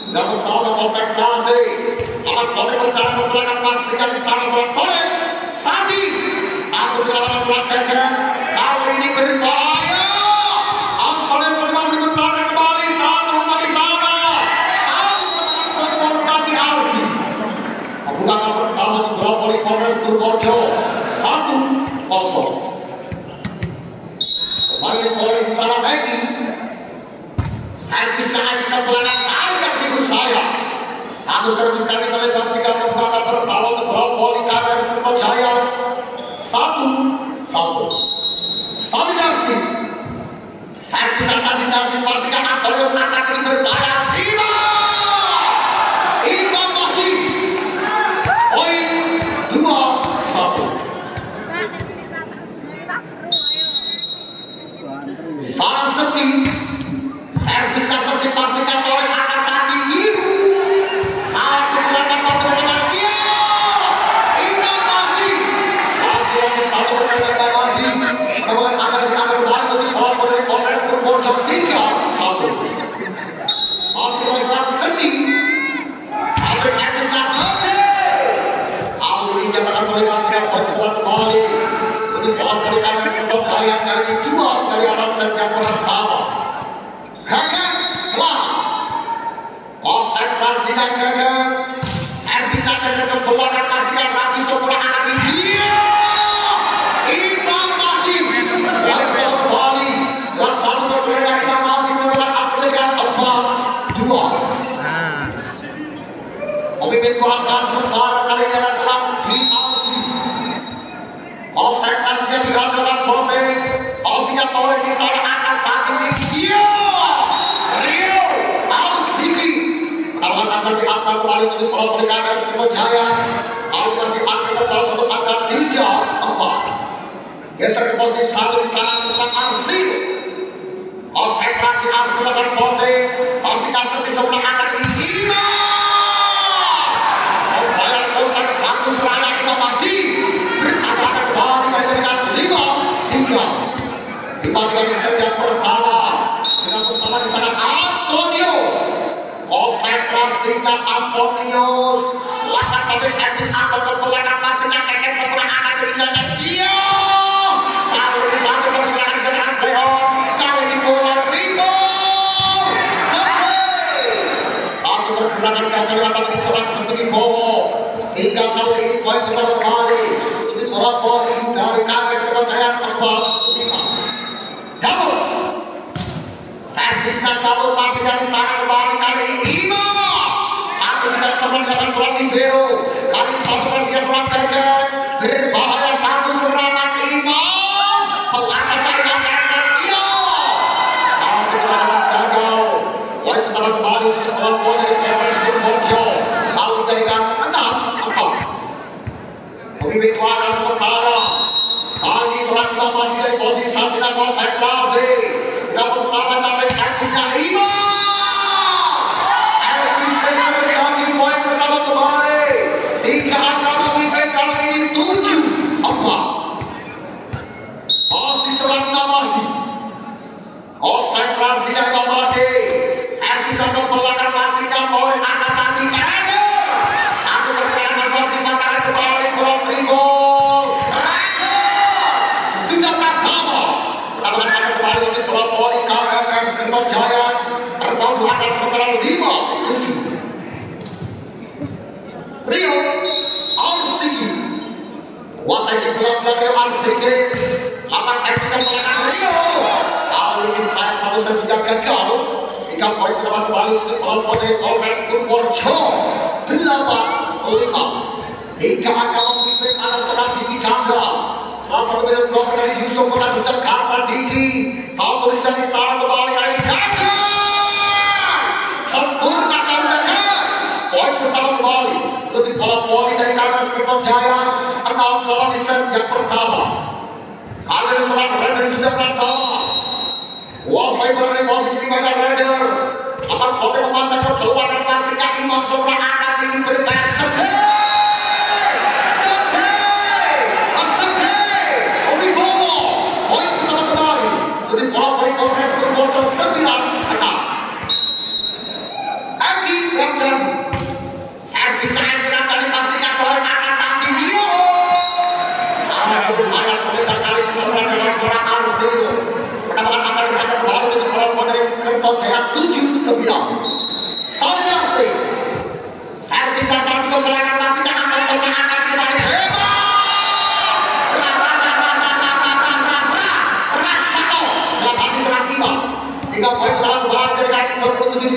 Nggak bersama konsentrasi. Akan boleh berjalan menggunakan pastikan di sana surat boleh. Sandi. Satu di lawan surat keke. Kali ini berbahaya. Antolin memang dikembali kembali. Satu rumah di sana. Satu berkembang di Aldi. Menggunakan pertama Brawoli Polres Purworejo. 1-0. Kembali oleh di sana Megi. Servis yang kita belakang saya sibuk saya. Satu servis kami melegasikan kepada pertama Brawoli Polres Purworejo. 1-1. Sabidasi. Servis yang sabidasi pastikan Antonius akan berbahaya. 5 mati. Poin 2-1. Sarang sepi. Servis yang sepi pastikan oleh anak sakit biru. Satu gerakan pertolongan dia. Ini mati. Lagi satu gerakan lagi. Kemudian akan diambil lagi di bawah oleh Polres Purworejo 3-1. Masih serang sepi. Sampai servis yang sepi. Aku ini jangan melewatkan pertemuan kembali. Ini bawah berikan kesempatan saya kali kedua dari anak yang pertama. Gagal, kelar. Konsentrasi dan gagal. Servis akan ke belakang pastikan Rafi Sopura akan dia. Imam mati. Lalu kembali. Dan satu berbeda Imam mati menggunakan aplikasi 4-2. Pemimpin Kuala Sementara kali ini adalah serang di Alsi. Konsentrasinya dilakukan Bote. Alsinya oleh di sana akan sakit di dia. Rio Alsiki. Penawaran akan diangkat kembali untuk Brawoli Polres Purworejo. Kalau masih akan bertahan satu angka 3-4. Geser ke posisi 1 di sana untuk Alsi. Konsentrasi Alsi dengan Bote. Alsinya sepi sebelah akan di dia. Membayar kontak satu serangan Imam mati. Bertambah kembali dengan 5-3. Di bagian set yang pertama dengan bersama di sana Antonius. Konsentrasinya Antonius. Lakukan tapi servis Antonius belakang pastinya keken sebelah akan dijalankan dia. Kali ini satu persilakan dengan Leon. Kali ini bola Rico. Satu pergerakan gagal akan dicoba seperti Bowo. Sehingga kali ini poin kita kembali. Ini bola voli dari KPS Purworejo 4-5. Double. Servisnya double masih dari sana kembali kali ini 5. Satu tidak teman dengan surat libero. Kali ini satu persiapan surat gagal. Berbahaya satu serangan 5. Pelanggan cari mengangkat dia. Satu serangan gagal. Poin kita kembali untuk bola voli dari KPS Purworejo. Lalu dengan 6-4. Pemimpin Kuala Sementara. Kali surat kembali dari posisi 1 dan konsentrasi. Tidak bersama sampai servisnya 5. Servis dengan menjadi poin pertama kembali. 3 angka memimpin kali ini 7-4. Posisi surat kembali. Konsentrasi yang kembali. Servis yang belakang pastikan oleh angka kaki Eder. Satu pergerakan surat dimakan kembali Pulau Frigo. Kembali untuk Brawoli Polres Purworejo terbangun di atas skor 5-7. Rio Alsiki. Kuasai sebelah Rio Alsiki. Lapan saya juga mengatakan Rio. Kali ini saya satu servisnya gagal. Sehingga poin pertama kembali untuk Brawoli Polres Purworejo 8-5. 3 angka memimpin anak sedang Didi Chandra. Salah satu dari blok dari Yusuf Kota Jakarta Didi. Satu dari sana kembali kali gagal. Sempurna kali gagal. Poin pertama kembali untuk di bola voli dari KPS Purworejo. 6-8 di set yang pertama. Kali ini serang Raider sudah pertama. Kuasai berada di posisi pada Raider. Akan volley memantau ke keluar dan pastikan Imam Sopura akan ingin bertahan sedih. Polres Purworejo 9-6. Aki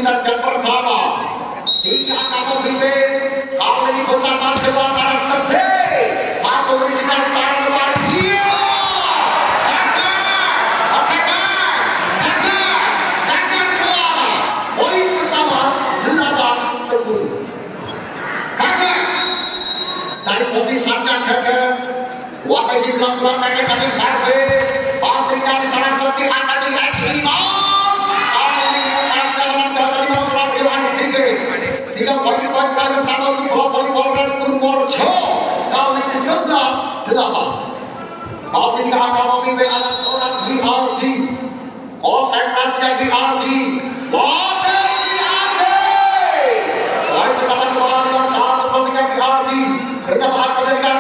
set yang pertama. Tiga kamu pimpin, kau ini ucapan kedua pada sedih. Satu bisikan sana kembali. Iya, gagal kelama. Poin pertama 8-10. Gagal dari posisi sangat gagal. Wasai si pelan-pelan mereka kami servis. Pastikan di sana seperti akan di Tiga poin-poin kali pertama untuk volleyball Restur Morjo. Kali ini 11-8. Masih tidak akan memimpin anak seorang Grihaldi. Konsentrasi yang Grihaldi. Model Grihaldi. Poin pertama kembali yang sangat pentingnya Grihaldi. Kenapa menjadikan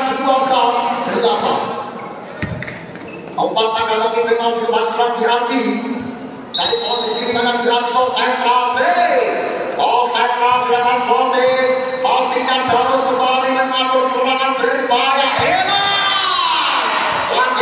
12-8. Empat akan memimpin masih kebangsaan Grihaldi. Dari posisi di mana Grihaldi konsentrasi. Konsentrasi akan volley, pastikan baru kembali mengatur serangan berbahaya hebat. Lagi.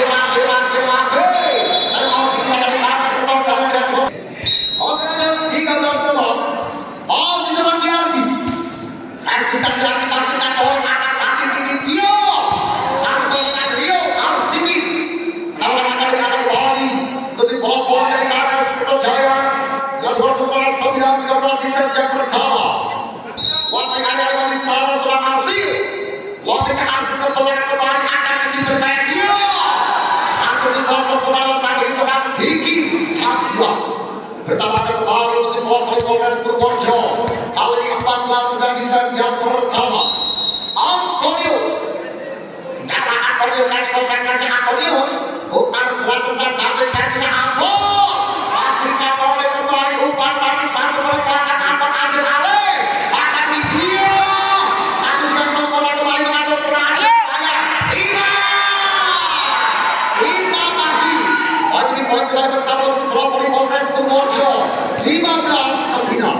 Dan mau kita dari atas atau jangan jatuh. Oke, 13-9. Masih serang Grihaldi. Servisan Grihaldi pastikan oleh akan sakit tinggi Rio. Satu dengan Rio harus tinggi. Namun akan kembali lebih bola dari atas Jaya. Suara 9-13 di set yang pertama. Wasai ada di sana sudah hasil. Lobby hasil kembali akan bermain dia. Satu di bawah sempurna tadi sedang tinggi. Campuran pertama kembali untuk volleyball Restur Morjo. Kali ini 14 sudah di set yang pertama. Antonius. Senjata Antonius dari konsentrasi Antonius. Putar belakang sampai setnya Anton. Pastikan boleh kembali umpan kaki satu meletakkan Anton ambil alih. Akan di dia. Satu dengan sempurna kembali mengatur serangan. Imam Mahdi. Poin ini poin kembali pertama untuk volleyball Restur Morjo. 15-9.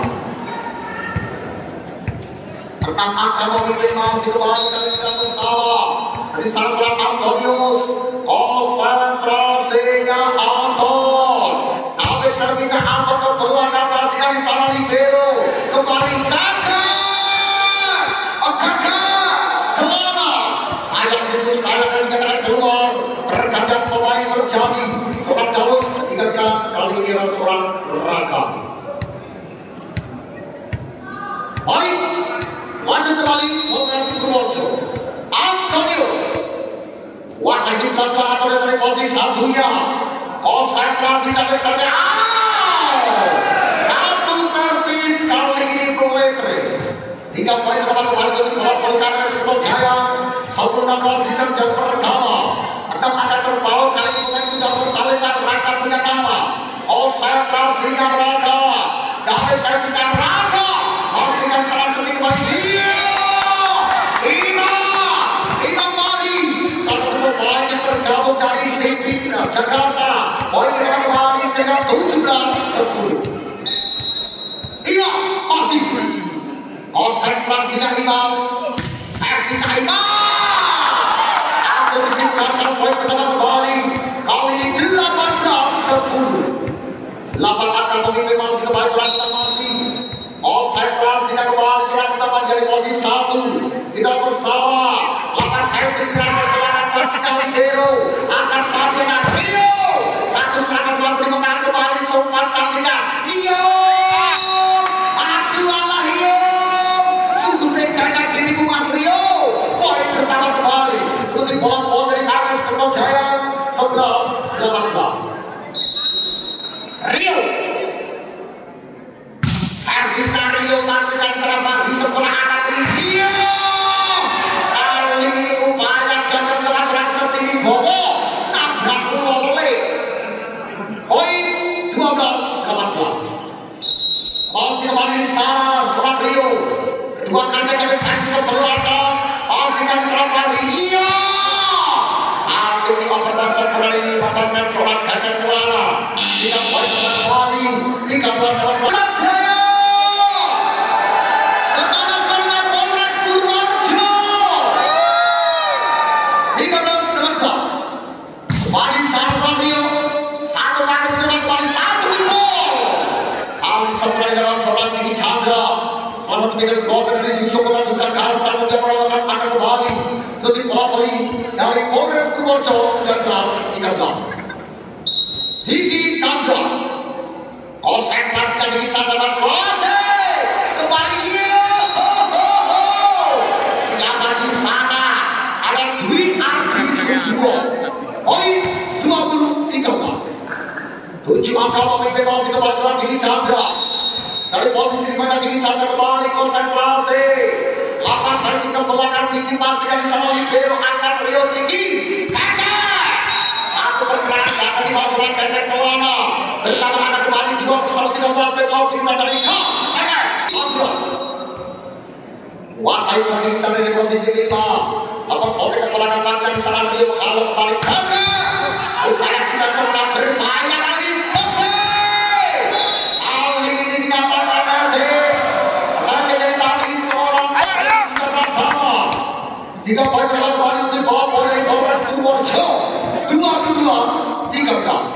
Tentang angka memimpin masih kembali dari sedang bersalah. Di sana serang Antonius. Konsentrasinya Anton. Tapi servisnya Anton ke belakang pastikan di sana libero. Kembali gagal. Kelana. Sayang itu sayang dan jangan keluar. Pergantian pemain terjadi. Seorang Daud digantikan kali ini seorang Raka. Baik. Lanjut kembali Polres Purworejo. Antonius. Wasai cipta atau dari posisi satunya. Konsentrasi sampai sampai satu servis kali ini Proletre. Sehingga poin pertama kembali untuk melakukan Restur Jaya. 16 di set yang pertama. Akan terpaut kali ini poin sudah berkalikan Raka punya nama. Konsentrasinya Raka. Sampai servisnya Raka. Pastikan salah satu kembali dia. Imam Mahdi. Salah satu pemain yang tergabung dari Stivina Jakarta. Poin pertama kembali dengan 17-10. Iya, Mahdi. Konsentrasinya Imam. Servisnya Imam. Satu disingkatkan poin pertama kembali. Kali ini 18-10. 8 akan memimpin masih kembali selanjutnya Mahdi. Konsentrasinya kembali selanjutnya menjadi posisi 1. Tidak bersama. Lapan servis berasal ke belakang pastikan libero. Akan saat dengan Rio. Satu serangan sudah berikan kembali sempat cantiknya Rio. Aduh Rio. Sungguh dekanya dirimu Mas Rio. Poin pertama kembali untuk bola dari Aris Kertajaya 11-18. Rio. Servis Rio masih dan serang di sekolah anak Rio. Kali ini upaya jangan kelas seperti Bobo. Nabrak pulau boleh. Poin 12-18. Masih kembali di sana serang Rio. Kedua kali kami servis ke belakang. Masih dan serang kali Rio. Kali ini operasi kembali mendapatkan seorang gajah Kelana. Tidak poin kembali 13-18. Satu lagi dengan kembali satu di gol. Kali semuanya dalam seorang Dini Chandra. Salah satu medan golfer dari Yusuf menunjukkan kehartaan untuk perlawanan akan kembali untuk pelapori dari Polres Purworejo 1913. Dini Chandra. Konsentrasi Dini Chandra dan kembali siapa di sana ada Dwi Ardi Sudro. Poin 20-13. 7 angka memimpin posisi kebangsaan Dini Chandra. Dari posisi di mana Dini Chandra kembali konsentrasi. 8 servis ke belakang tinggi masih yang bisa libero angkat Rio tinggi. Kakak. Satu pergerakan data di bawah surat pendek Kelana. Bersama akan kembali 21-13 dari laut di dari KMS Chandra. Wasai lagi Chandra di posisi 5. 8 servis ke belakang masih di sana Rio kalau kembali Chandra. Upaya kita coba berbanyak kali selesai. Kali ini dinyatakan nanti lagi dari seorang pertama. Jika baik kembali di bawah oleh Polres Purworejo 22-13.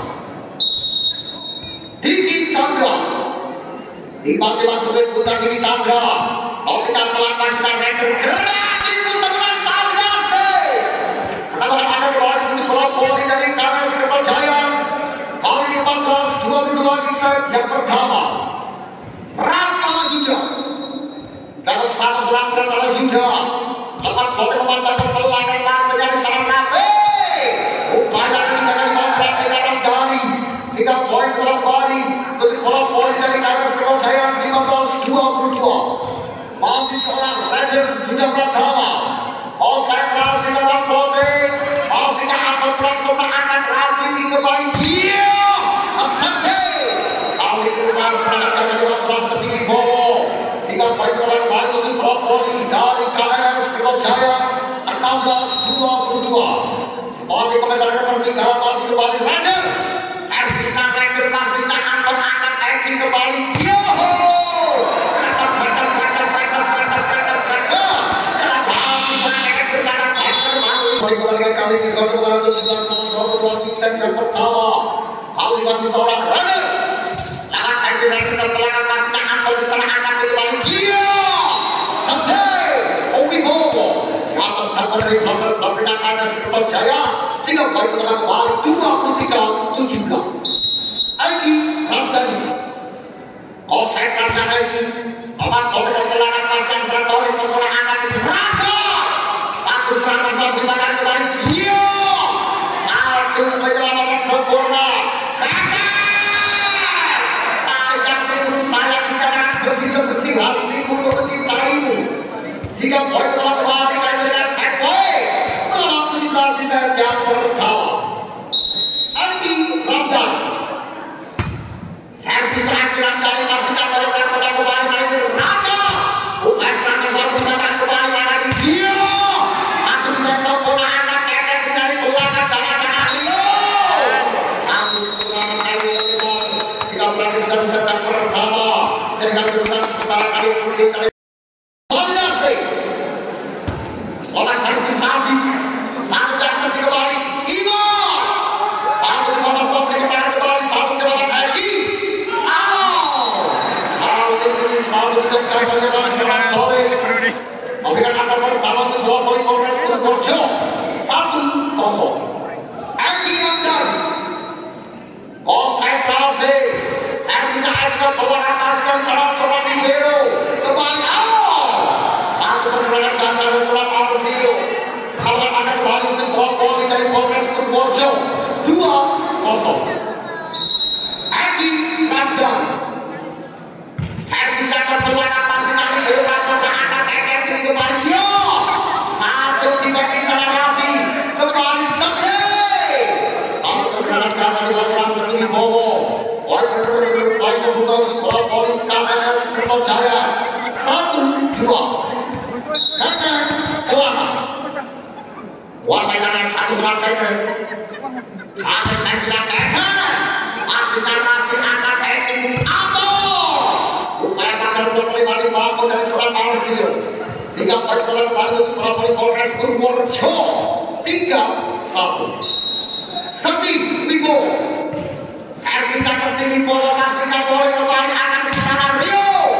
Dini Chandra tiba-tiba sudah putar Dini Chandra. Kalau kita pelan-pelan sudah reker gerak di pusat Satgas deh. Kenapa ada kembali di pelopori dari KMS Kertajaya kali 14-22 di set yang pertama. Pratama sudah kalau sama selang Pratama sudah lepas boleh memancarkan pelanggan masuk dari sarang Rafi. Upaya ketiga kali masuk di dalam dari sehingga poin kembali dari pelopori dari KMS Kertajaya 15-22. Masih seorang legend sudah pertama. Konsentrasi dalam floating. Masih akan berlangsung angkat rasi di kembali dia. Asante. Kali ini masih akan dilakukan sedikit bolo. Sehingga poin kembali untuk pelopori dari KMS Kertajaya 16-22. Sebagai pengejar pertigaan masih kembali legend. Servis legend masih akan angkat Eki kembali dia. Kali ini saudara yang pertama kali masih seorang runner langkah saya dengan belakang masih angkat di sana angkat kembali dia sampai Owibowo di atas kapal dari kapal pembina KMS Kertajaya sehingga baik telah kembali 23-17. Eki Ramdhani konsentrasi Eki lepas sampai ke belakang masih yang serang tahu semua angkat di neraka satu serangan sampai belakang kembali dia satu penyelamatan sempurna kakak sayang seribu sayang kita akan bersih-bersih hatimu untuk mencintaimu jika poin telah kembali dengan set point dalam tujuan di set yang pertama. Eki Ramdhani servis Eki Ramdhani masih tak melakukan kembali dari neraka bukan serangan sempurna kembali lagi dia satu dengan sempurna angkat keket dari belakang tangan Rio satu dengan kali jika berarti sudah bisa yang pertama dengan kedudukan setara kali kemudian kali koordinasi oleh servis Sandi satu dasar kembali Ima satu di bawah kembali satu di bawah Eki kali ini satu dengan kali memberikan angka pertama untuk dua poin Polres Purworejo 1-0. Eki Ramdhani konsentrasi servisnya Eki belakang masih dari seorang libero kembali satu pergerakan ganda dari seorang Alvio kalau anda kembali untuk dua poin dari Polres Purworejo 2-0. Eki Ramdhani servisnya ke belakang masih dari libero langsung ke angkat Eki kembali satu tiba di sana Rafi kembali Sabde satu pergerakan kata dilakukan sedikit bowo poin membuka untuk pelopori KMS Kertajaya 1-2 kakek Kelana wasai kakek satu selang kakek sampai saya bilang kakek masih Rafi angkat Eki atau upaya kakek untuk melewati bangun dari seorang Alvio sehingga perkembangan baru untuk pelopori Polres Purworejo 3-1. Sekti Libo servisnya Sekti Libo masih boleh kembali akan di sana Rio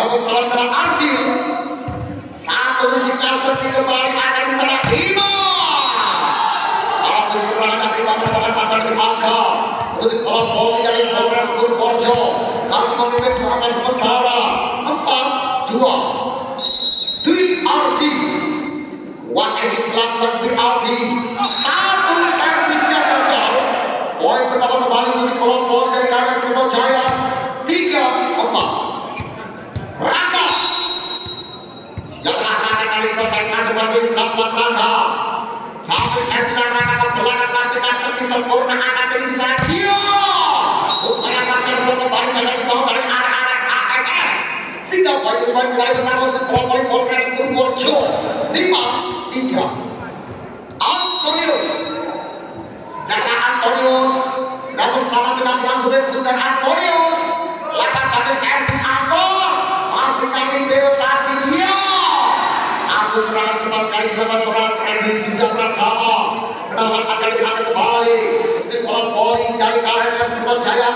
Namun salah Arsil satu musikal seperti kembali akan diserang Ima. Satu serangan dari Ima akan diangkat untuk dipelopori dari Polres Purworejo. Kami memimpin proses sementara 4-2. Dwi Ardi kuasai belakang Dwi Ardi. Satu servis yang gagal. Poin pertama kembali untuk dipelopori dari KMS Jaya 3-4. Raka yang tengah kali persen masing-masing dapat Raka sampai sentilan Raka kebelakang masing-masing sempurna akan jadi dia upaya makan belum kembali saja di bawah dari arah-arah KMS sehingga poin-poin mulai bertambah untuk Polri Polres Purworejo 5-3. Antonius sedangkan Antonius dan bersama dengan Mansur dan Antonius lakukan kami servis Anton masih kami bero saat ini ya satu serangan cepat kali dapat seorang Randy sudah Pratama kenapa akan diangkat kembali di poin dari KMS Jaya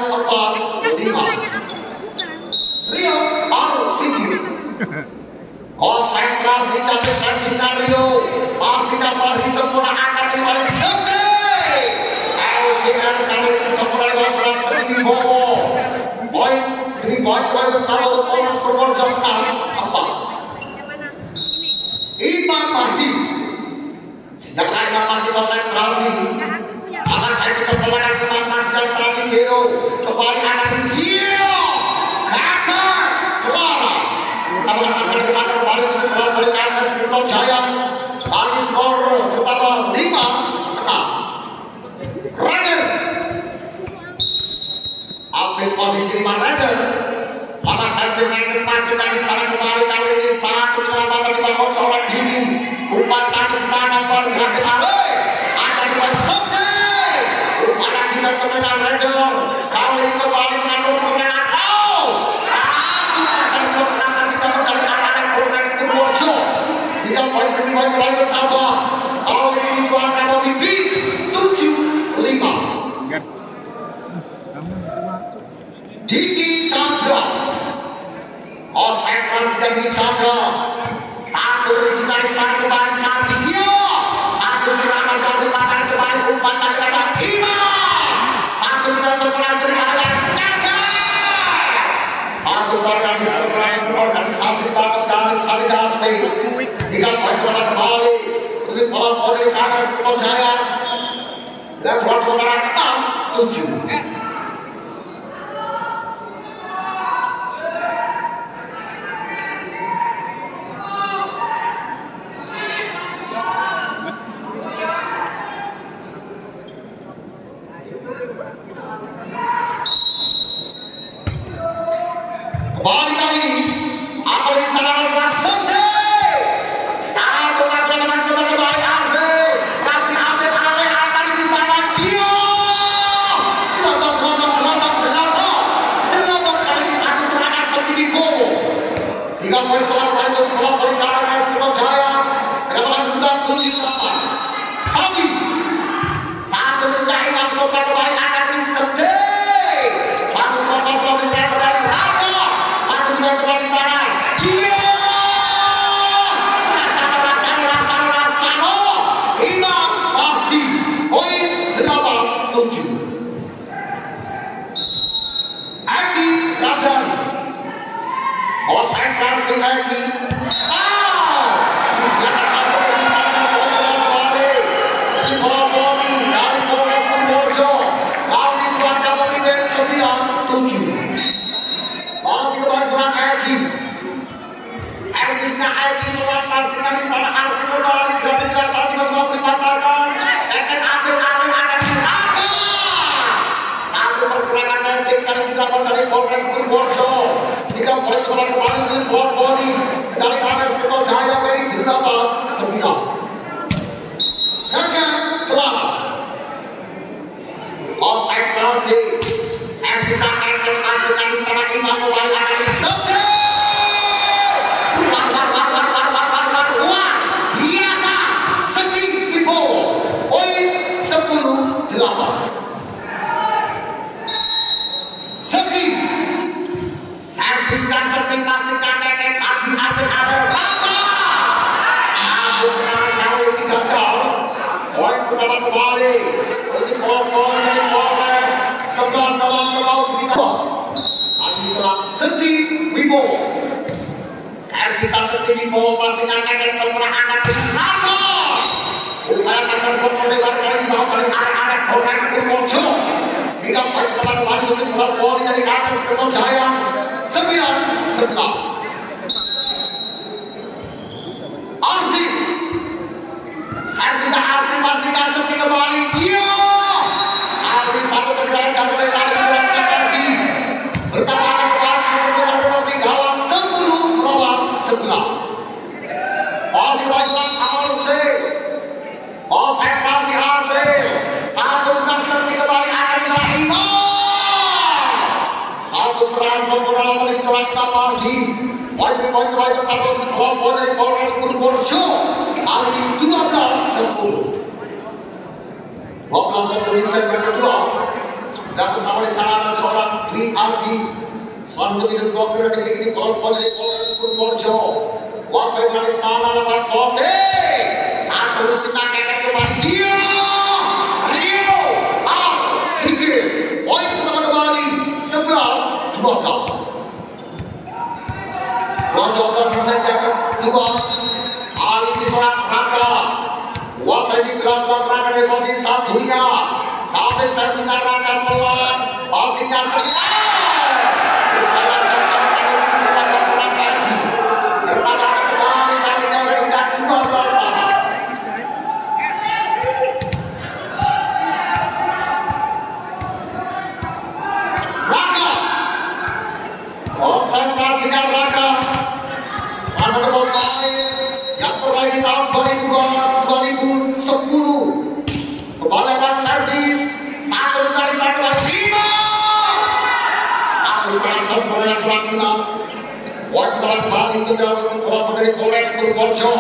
4-5. Rio Arusidi konsentrasi kami servis Rio masih dapat sempurna akan kembali sedih LGN kali ini sempurna dengan serang sedih Bowo poin ini poin kalau Polres Purworejo 4. Imam Mahdi sedangkan Imam Mahdi konsentrasi akan saya kita pelanggan Imam Mahdi dan Sandi Biro kembali akan dia Kakar Kelara namun akan diangkat kembali oleh KMS Jaya kali skor terutama 5-6. Raden ambil posisi 5 Raden maka sampai naik masuk dari sana kembali kali ini satu penyelamatan di bawah corak tinggi umpan di sana sorry hati alih akan dibuat sedih umpan kita kemenangan Raden kali ini kembali mengambil kemenangan satu akan bertambah kita mencari arah Polres Purworejo sehingga poin mulai bertambah kali ini Tuan Kabo Bibi 7-5. Diki Chandra konsentrasi dari Chandra satu berisi dari sana kembali saat dia satu serangan yang berpatah kembali umpan dari kata Ima satu dengan terpenang berhadapan gagal satu variasi serangan organisasi bangun dari Salidasti tiga poin berlaku kembali untuk Polri KMS Jaya dan suatu 6-7. Kembali kali apa yang salah sedih satu lagi menang sudah kembali Arze tapi Abdel Ale akan di sana dia gelondong kali ini satu serangan seperti Bowo sehingga poin kembali untuk kelompok KMS Jaya dengan bulan 7-8. Sadi satu juga Imam Sultan kembali akan disedih satu kelompok kembali di sana dia rasano Imam Mahdi poin 8-7. Adi Radani konsentrasi lagi yang masuk ke sana kembali di Polri dari Polres Purworejo kali Tuan Kabo Bibi 9-7. masih kembali seorang Egi servisnya Egi melepaskan di sana Arsi kembali dari dasar juga semua dipatahkan Eken ambil alih akan diraga satu pergerakan nanti kali didapat dari Polres Purworejo 3 poin kembali di Polri dari KMS Jaya W 8-9. Kakak Kelara konsentrasi servisnya Eken masukkan di sana Imam mulai akan disedih wah biasa sedih Ibu poin 10-8. sedih servis dan sedih masukkan poin dari Polres 11 dalam kebau kedua. Adi serang Seti Wibo. Servisan Seti Wibo masih ngangkat sebelah angkat di Nago. Upaya akan berlewat dari bawah dari anak-anak Polres Purworejo. Sehingga poin kembali untuk poin dari atas Kertajaya 9-11. Arsi masih kasih kembali. Iya, Arsi satu berjalan dan berlari lagi. Bertahan Arsi berjalan tinggalan 10-11. Masih lagi Arsi. Konsentrasi hasil. Satu kasih kembali akan Iman. Satu serangan sempurna dari Celaka Pagi. Poin-poin terakhir tahun kelompok dari Polres Purworejo kali 12-10. 12-10 di set yang kedua. Dan bersama di sana ada seorang Dwi Aldi. Selanjutnya di blok kiri dimiliki kelompok dari Polres Purworejo. Wasai dari sana dapat Forte. Satu lusinan kekek kembali dia. Rio Al Sikir. Poin kembali 11-12. Lonjokan di set yang kedua. Kali ini seorang Rangga. Wasai di gelang-gelang Rangga dari posisi satunya. Sampai servisnya Rangga pelan. Pastinya sekitar. Bertahan kembali dari yang 12 sama. Rangga. Konsentrasinya Rangga. Salah satu pemain yang mulai di tahun 2010 kembali ke servis satu dari satu lagi 5 satu dari sempurna selang 5 poin kembali itu dari kelompok dari Polres Purworejo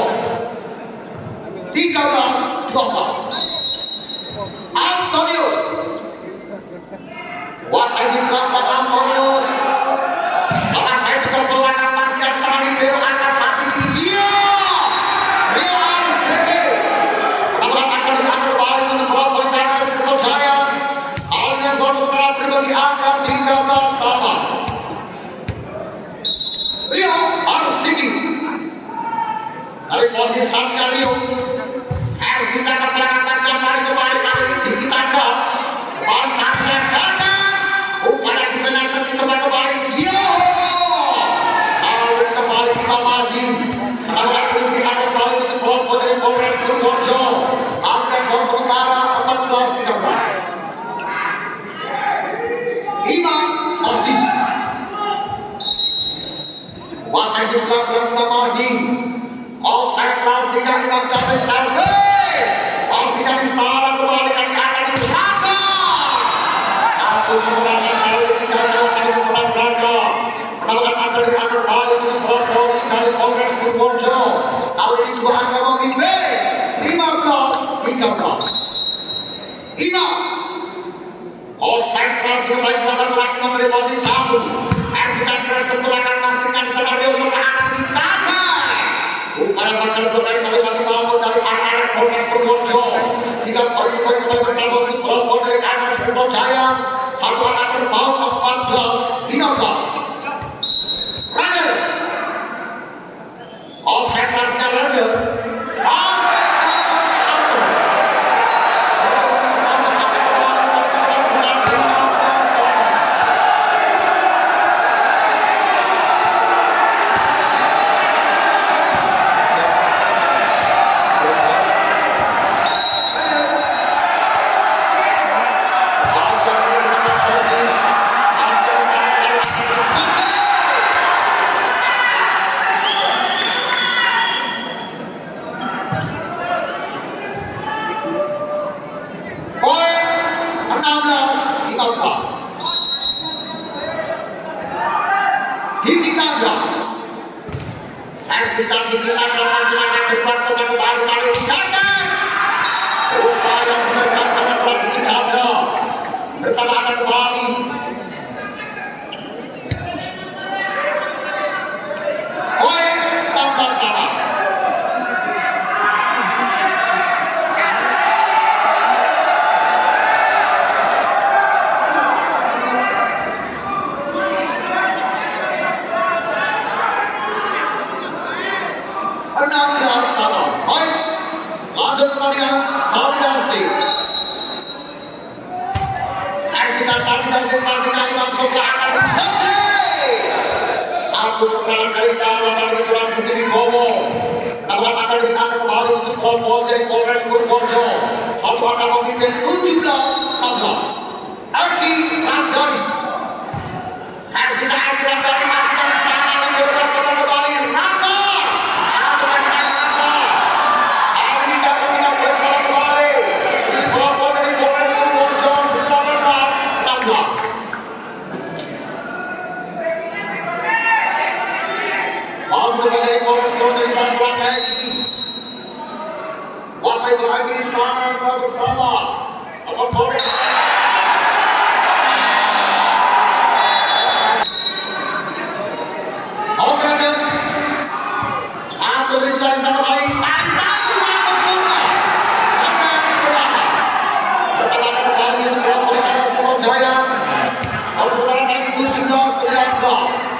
13-12. Antonius Wasai di belakang Antonius. Karena saya juga belakang masih ada serang di bel angkat saat ini dia Real Seke. Penampilan akan diambil balik untuk kelompok dari Kertajaya. Alias saudara pribadi angkat 13 sama. Rio Arsiki dari posisi sampingnya Rio. Servis ke belakang pasnya mari kembali kali ini ditangkap. Pasangnya gagal. Upaya dibenar servis kembali kembali. Yo. Lalu kembali kita maju. Penampilan polisi akan kembali untuk kelompok dari Polres Purworejo. Angka sementara 14-13. Imam Mardi. Wasai di belakang Imam Mardi. Konsentrasinya Imam David servis. Pastinya di sana kembali kami akan dilakukan. Satu serangan kali ini gagal kali serang Rangga. Penampilan akan diatur balik untuk kelompok dari Polres Purworejo. Kali ini dua angka memimpin 15-13. Imam konsentrasi kembali melakukan lagi memberi posisi satu. Serviskan keras ke belakang pastikan di sana Rio sudah akan ditahan. Upaya bakal berkali melewati bangun dari anak Polres Purworejo. Sehingga poin-poin kembali bertambah di kelompok dari anak Kertajaya. Satu anak terbau 14-15. Runner. Konsentrasinya runner. satu serangan kali lakukan diserang sendiri Bowo. Namun akan diangkat kembali untuk Polpol dari Polres Purworejo. Satu akan memimpin 17-16. Arki Ramdhani. Servis Arki Ramdhani masih dari sana menjadikan serangan kembali Raka. Satu kali Raka. Arki Ramdhani berkala kembali di Polpol dari Polres Purworejo 18-16. Sebagai Polres dari Sansuan lagi wasai lagi di sana bersama apa Polres oke satu dari sana kembali tadi satu sempurna setelah kembali kelas oleh Solo Jaya saudara kali 17-19.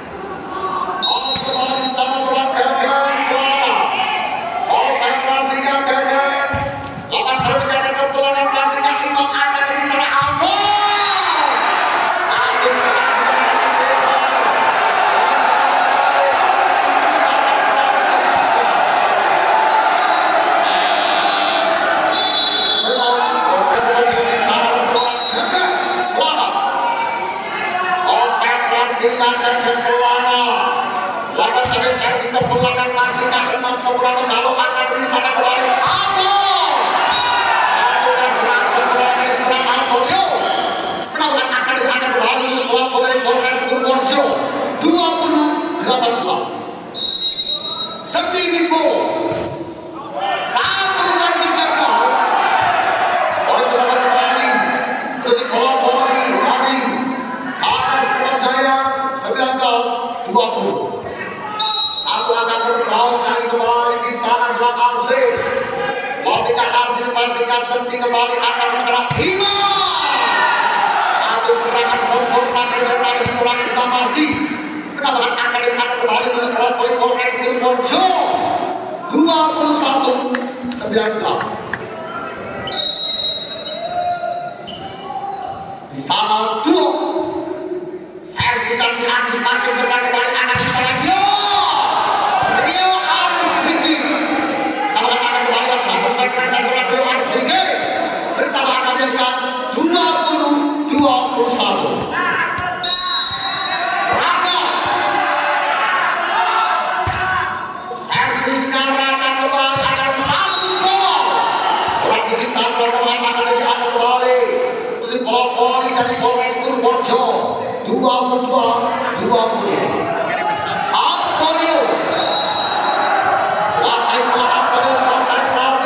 Kembali akan diserang Imam. Satu serangan sempurna dari seorang Imam Mahdi. Kenapa akan kembali menyerang poin Polres Purworejo 21-19. Di sana dua servis dan diantisipasi serangan kembali akan diserang Rio Arsiki. Kenapa akan kembali satu serangan Rio Arsiki. Pertama akan diangkat 20-21. Raka. Servis Raka kembali akan satu gol. Orang digital kembali akan diangkat kembali. Untuk Polri dari Polres Purworejo 22-20. Antonio. Wasai melakukan konsentrasi.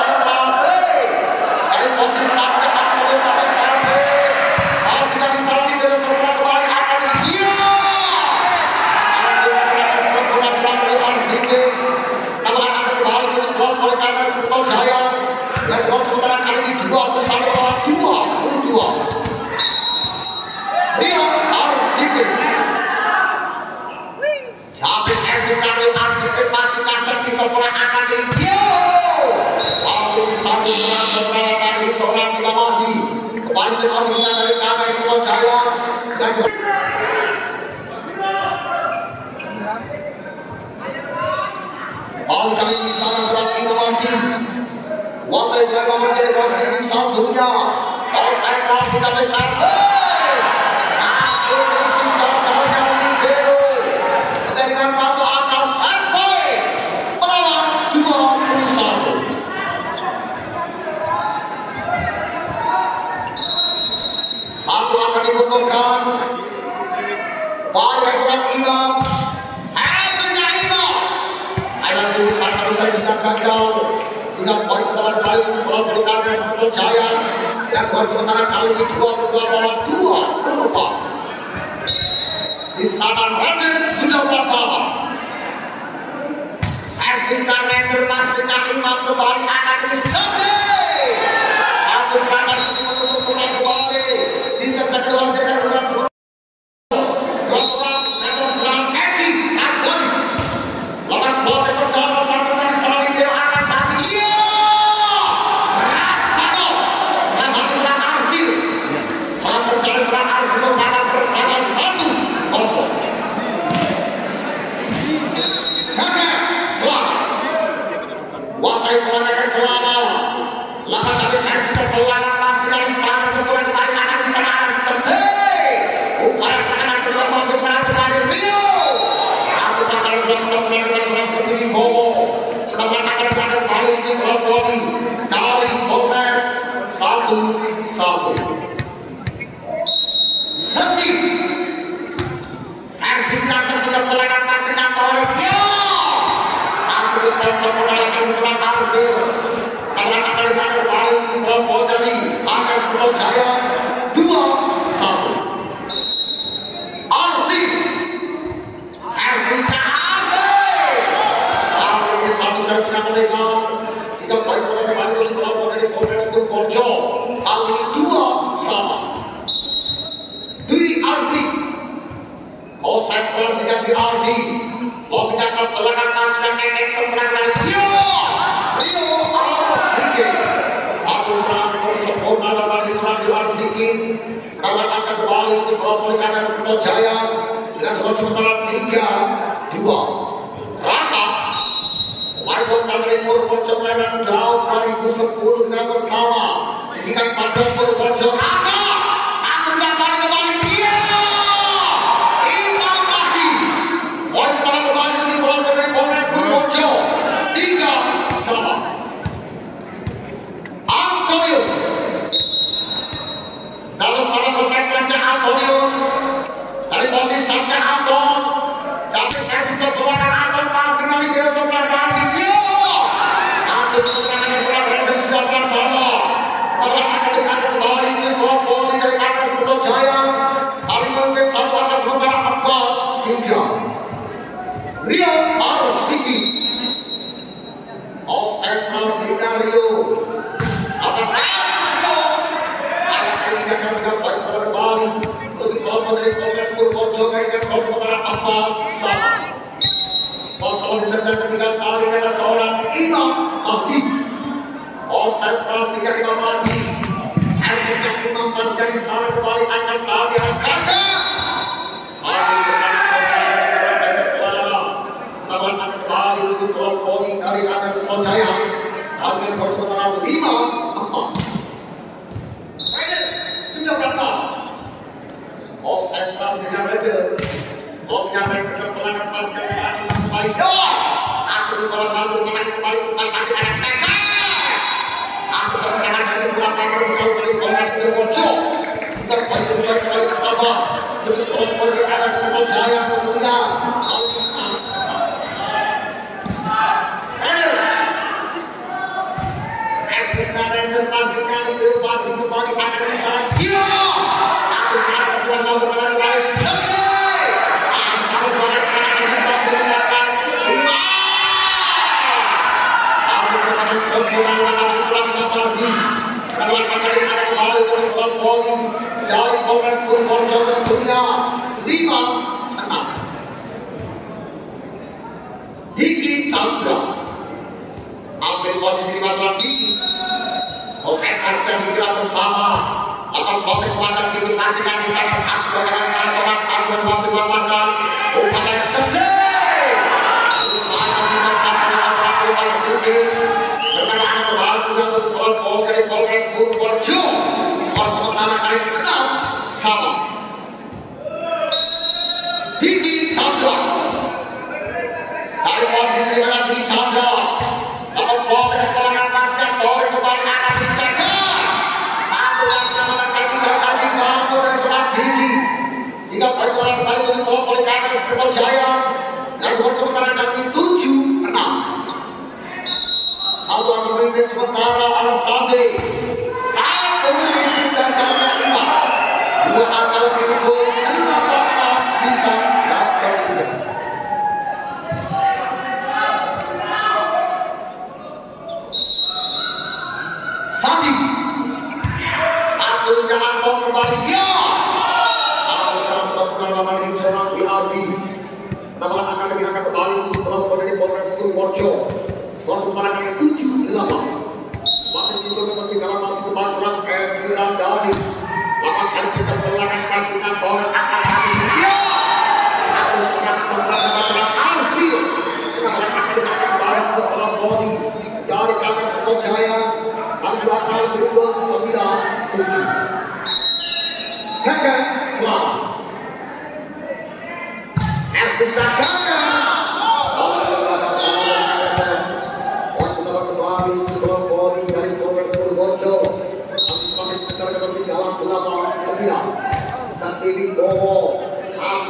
kami di sana surat Imamati. Wasai jaga menjadi posisi satunya. Wasai masih sampai satu. Satu isi jauh-jauhnya libero. Dengan satu angka sampai melawan 21. Satu akan dibutuhkan. Baik surat Imam. Saya bisa gagal sehingga poin pertama kali untuk melakukan Solo Jaya dan poin sementara kali ini 22-24. Di sana Raden sudah pertama. Servis dan Raden masih Imam kembali akan disertai. Satu serangan untuk pulang kembali di set kedua dengan berat. Servis Dagana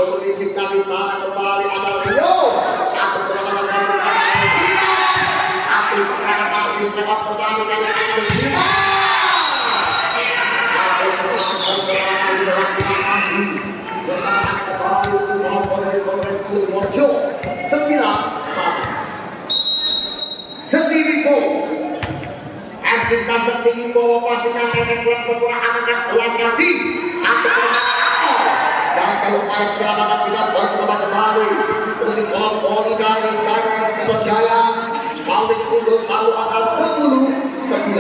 berbisikkan di sana kembali ada Rio. Satu serangan kali satu serangan masih dapat kembali kali lima. Satu serangan kembali bertahan kembali untuk melawan dari Polres Purworejo 9-1. Setinggi servis setinggi pastikan kakek kuat sempurna amankan bola Sati satu permainan dan kalau upaya perlawanan tidak baik kembali seperti bola voli dari Ganas Bima Jaya balik unggul satu angka 10-9.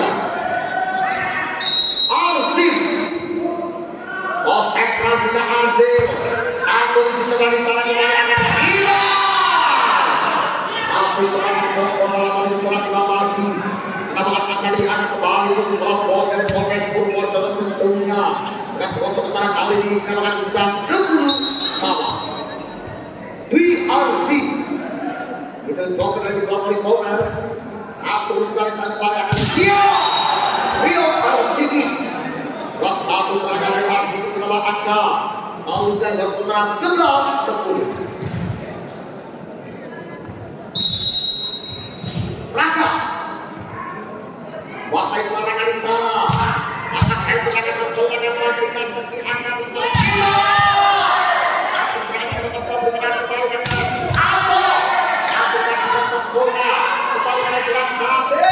Alsim konsentrasinya Azim satu di situ dari sana kembali akan hilang satu serangan sempurna dari serangan lagi. Kita akan dilihat kembali untuk melawan dari Polres Purworejo tentunya dengan skor sementara kali ini kita akan bukan 10-sama. BRT kita blok dari Polres Polres satu sekali sana kembali akan Rio RCB plus satu serangan dari RCB menambah angka lalu dan sementara 11-10. Raka wasai kemenangan di sana maka saya akan mencoba dan memastikan seperti akan dipergila satu serangan berlepas dengan kembali ke Alto satu serangan sempurna kembali ke serang Sate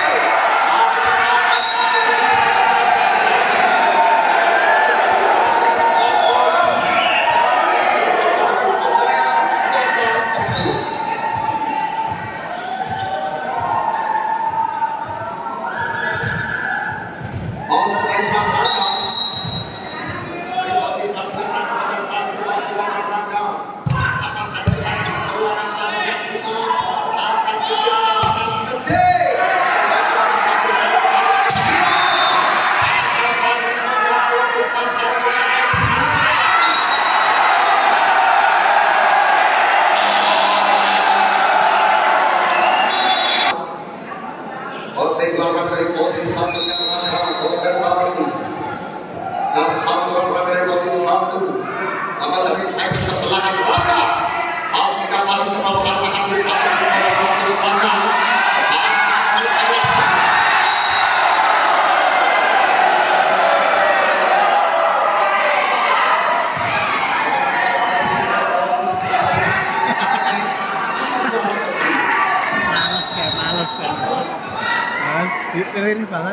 ini banget.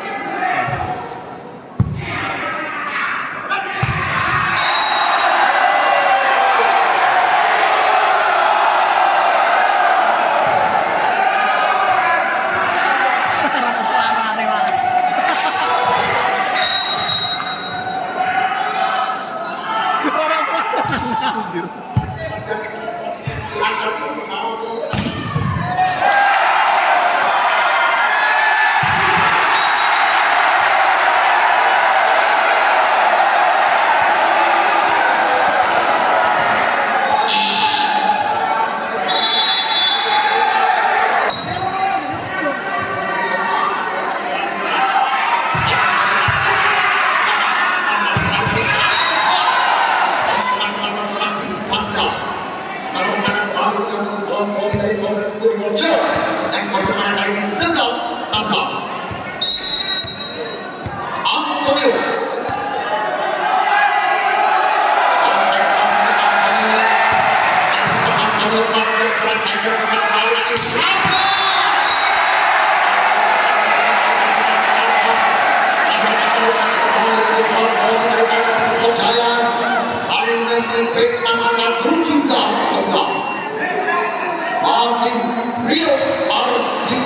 Rio RCB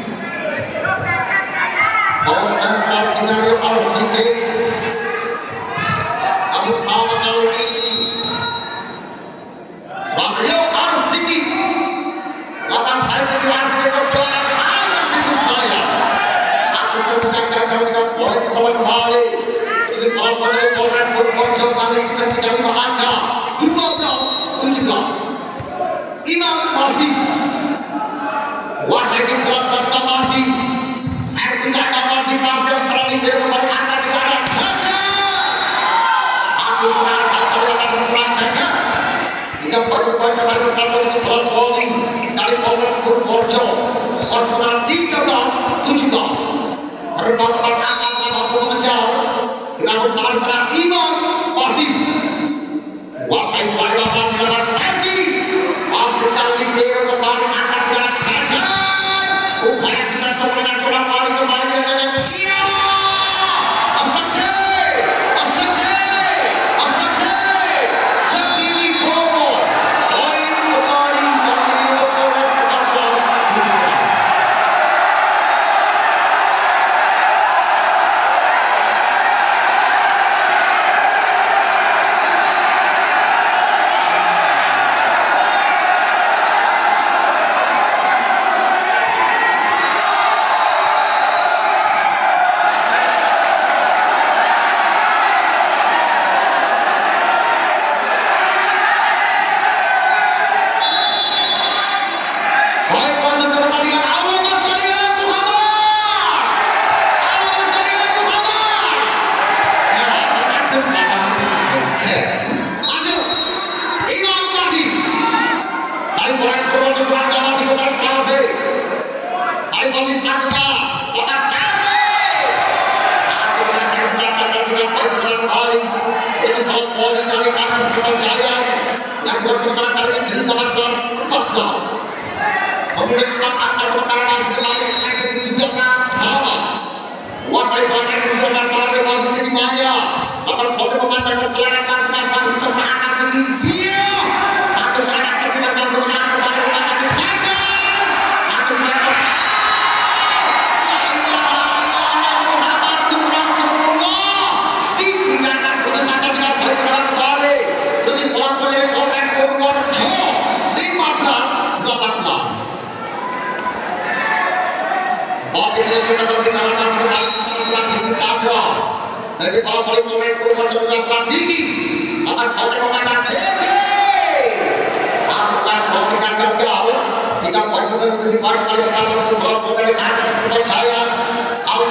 konsentrasinya Rio RCB kamu sama kali ini Bang Rio RCB lawan saya di RCB kebetulan sangat ibu saya satu sebutan gagal dengan poin kembali ini melawan dari Polres Purworejo kali ketika 5 angka 12-17 Imam Mardi wasai simpulan tanpa Mardi saya tidak dapat dipasir serang dari kembali angka di arah gagal satu serangan kali akan serang gagal kembali untuk volley dari Polres Purworejo. Skor sementara 13-17. Terbang angkat mampu mengejar dengan besar-besaran Imam Wahdi. Wasai lawan dengan servis. Masukkan di biro kembali angkat dengan kanan. Upaya kita coba dengan seorang kali kembali dengan iya. Dari kalau Polres Purworejo strategi akan konten memanah JB sampai konten gagal sehingga poin menjadi poin paling pertama untuk kelompok dari atas Purwojaya tahun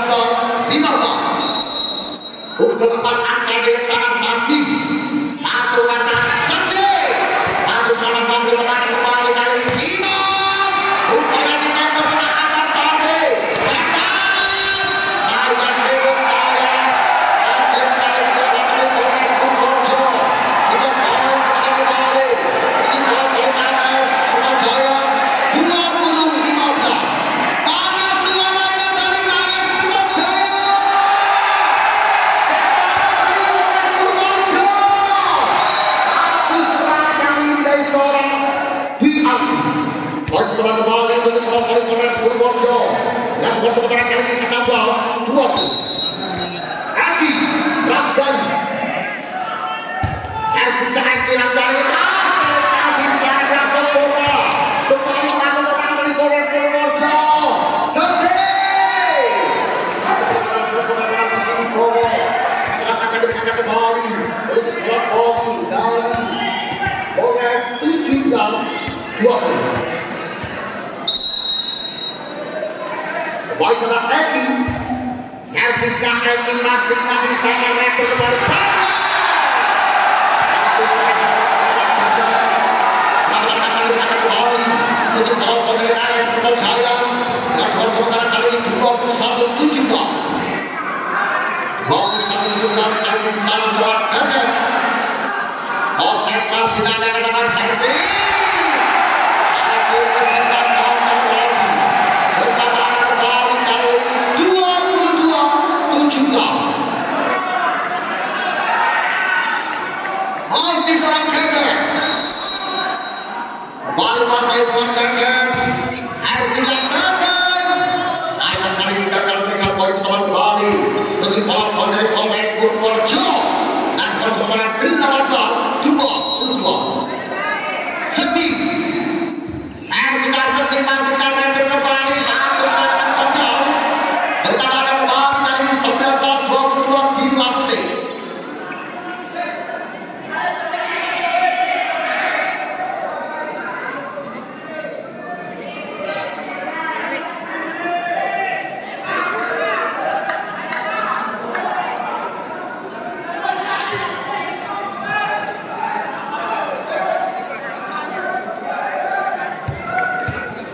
1915 untuk keempat angka yang sangat sakit satu kata saja satu selamat mampu menang kembali dari Imam upaya kita sebenarnya akan sampai Polres Purworejo yang sementara kali ini 16-20 Adi Ramadhani servis akhiran dari Asal Adi Sarga sempurna kembali menanggung serangan dari Polres Purworejo sedih akan diangkat kembali untuk kelompok dari Polres 17-20 Boy serang Eki servisnya Eki masih nanti sama retur kembali untuk kelompok dari AS Purwojaya dan sementara kali ini 21-17 kali ini sama surat gagal konsentrasi dengan servis masih serang gagal baru masa yang gagal saya tidak gagal saya kali ini gagal sehingga poin teman kembali untuk kelompok dari Polres Purworejo dan sementara 18-22 sedih saya tidak sedih masih gagal kembali satu gagal gagal bertahan kembali dari 19-22 di Lampsing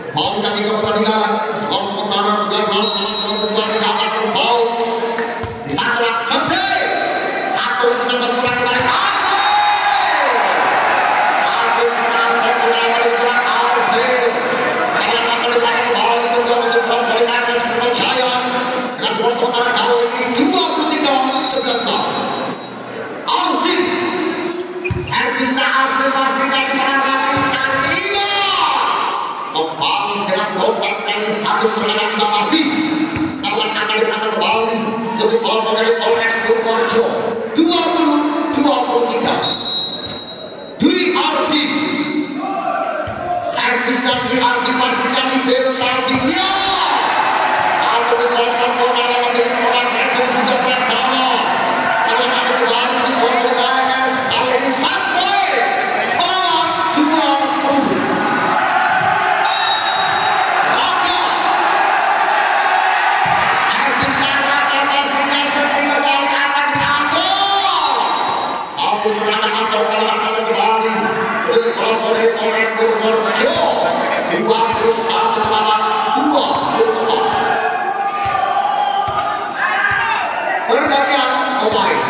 Mau kami ke pertandingan skor sementara 19-22 tidak akan terbau di saat Sunday satu dengan sempurna kembali satu sekarang sempurna kembali surat Alsir dengan akan dipakai kembali untuk mencoba dari atas percaya dengan skor sementara kali ini 23-19 Alsir servisnya Alsir masih dari sana membalas dengan kotak kali satu serangan mati namun akan dipakai kembali untuk bola dari Polres Purworejo 20-23 Dwi Ardi servis dan Dwi Ardi masih kali Bero Sardinia satu di kawasan kota yang menjadi seorang rekor juga pertama namun akan kembali di bola dengan kali ini sampai melawan 20 serangan atau kalangan kembali untuk Polres Purworejo 21 lawan 24 pergantian pemain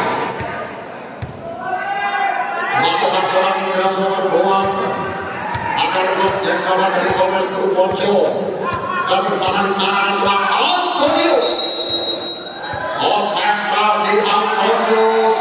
masukkan seorang Indra nomor 2 akan blok yang kawan dari Polres Purworejo dan bersama di sana seorang Antonius konsentrasi Antonius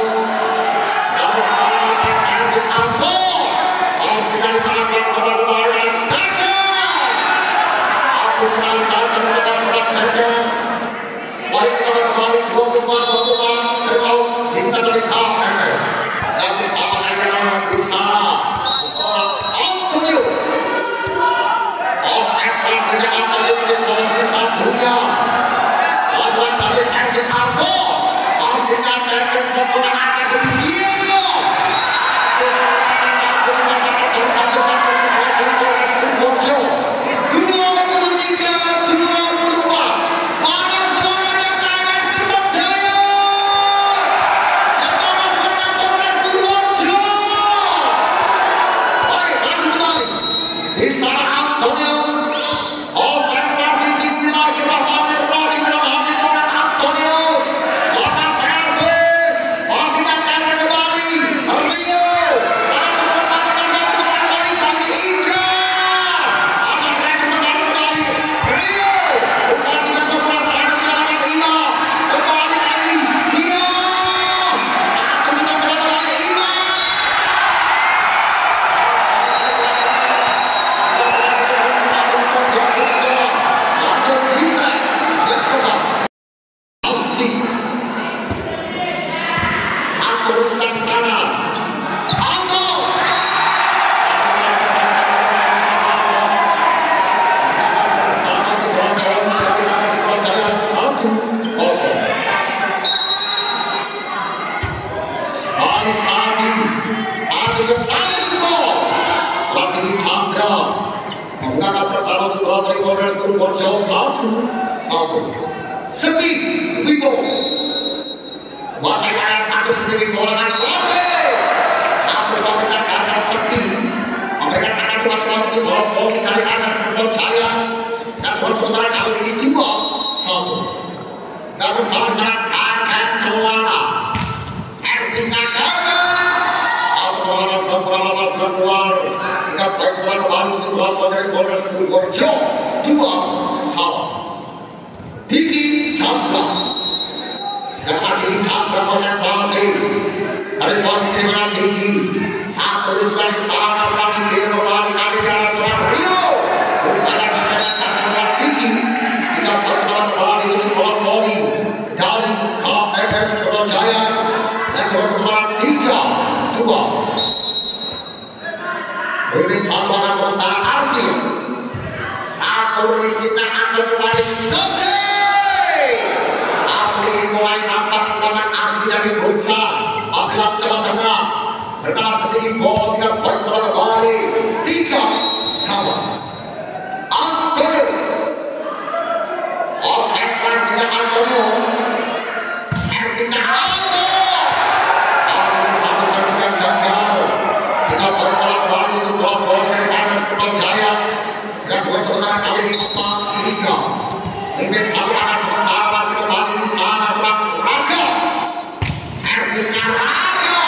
saudara kali ini 4-3. Limit satu arah sementara masih kembali di sana serang Raga. Servisnya Raga.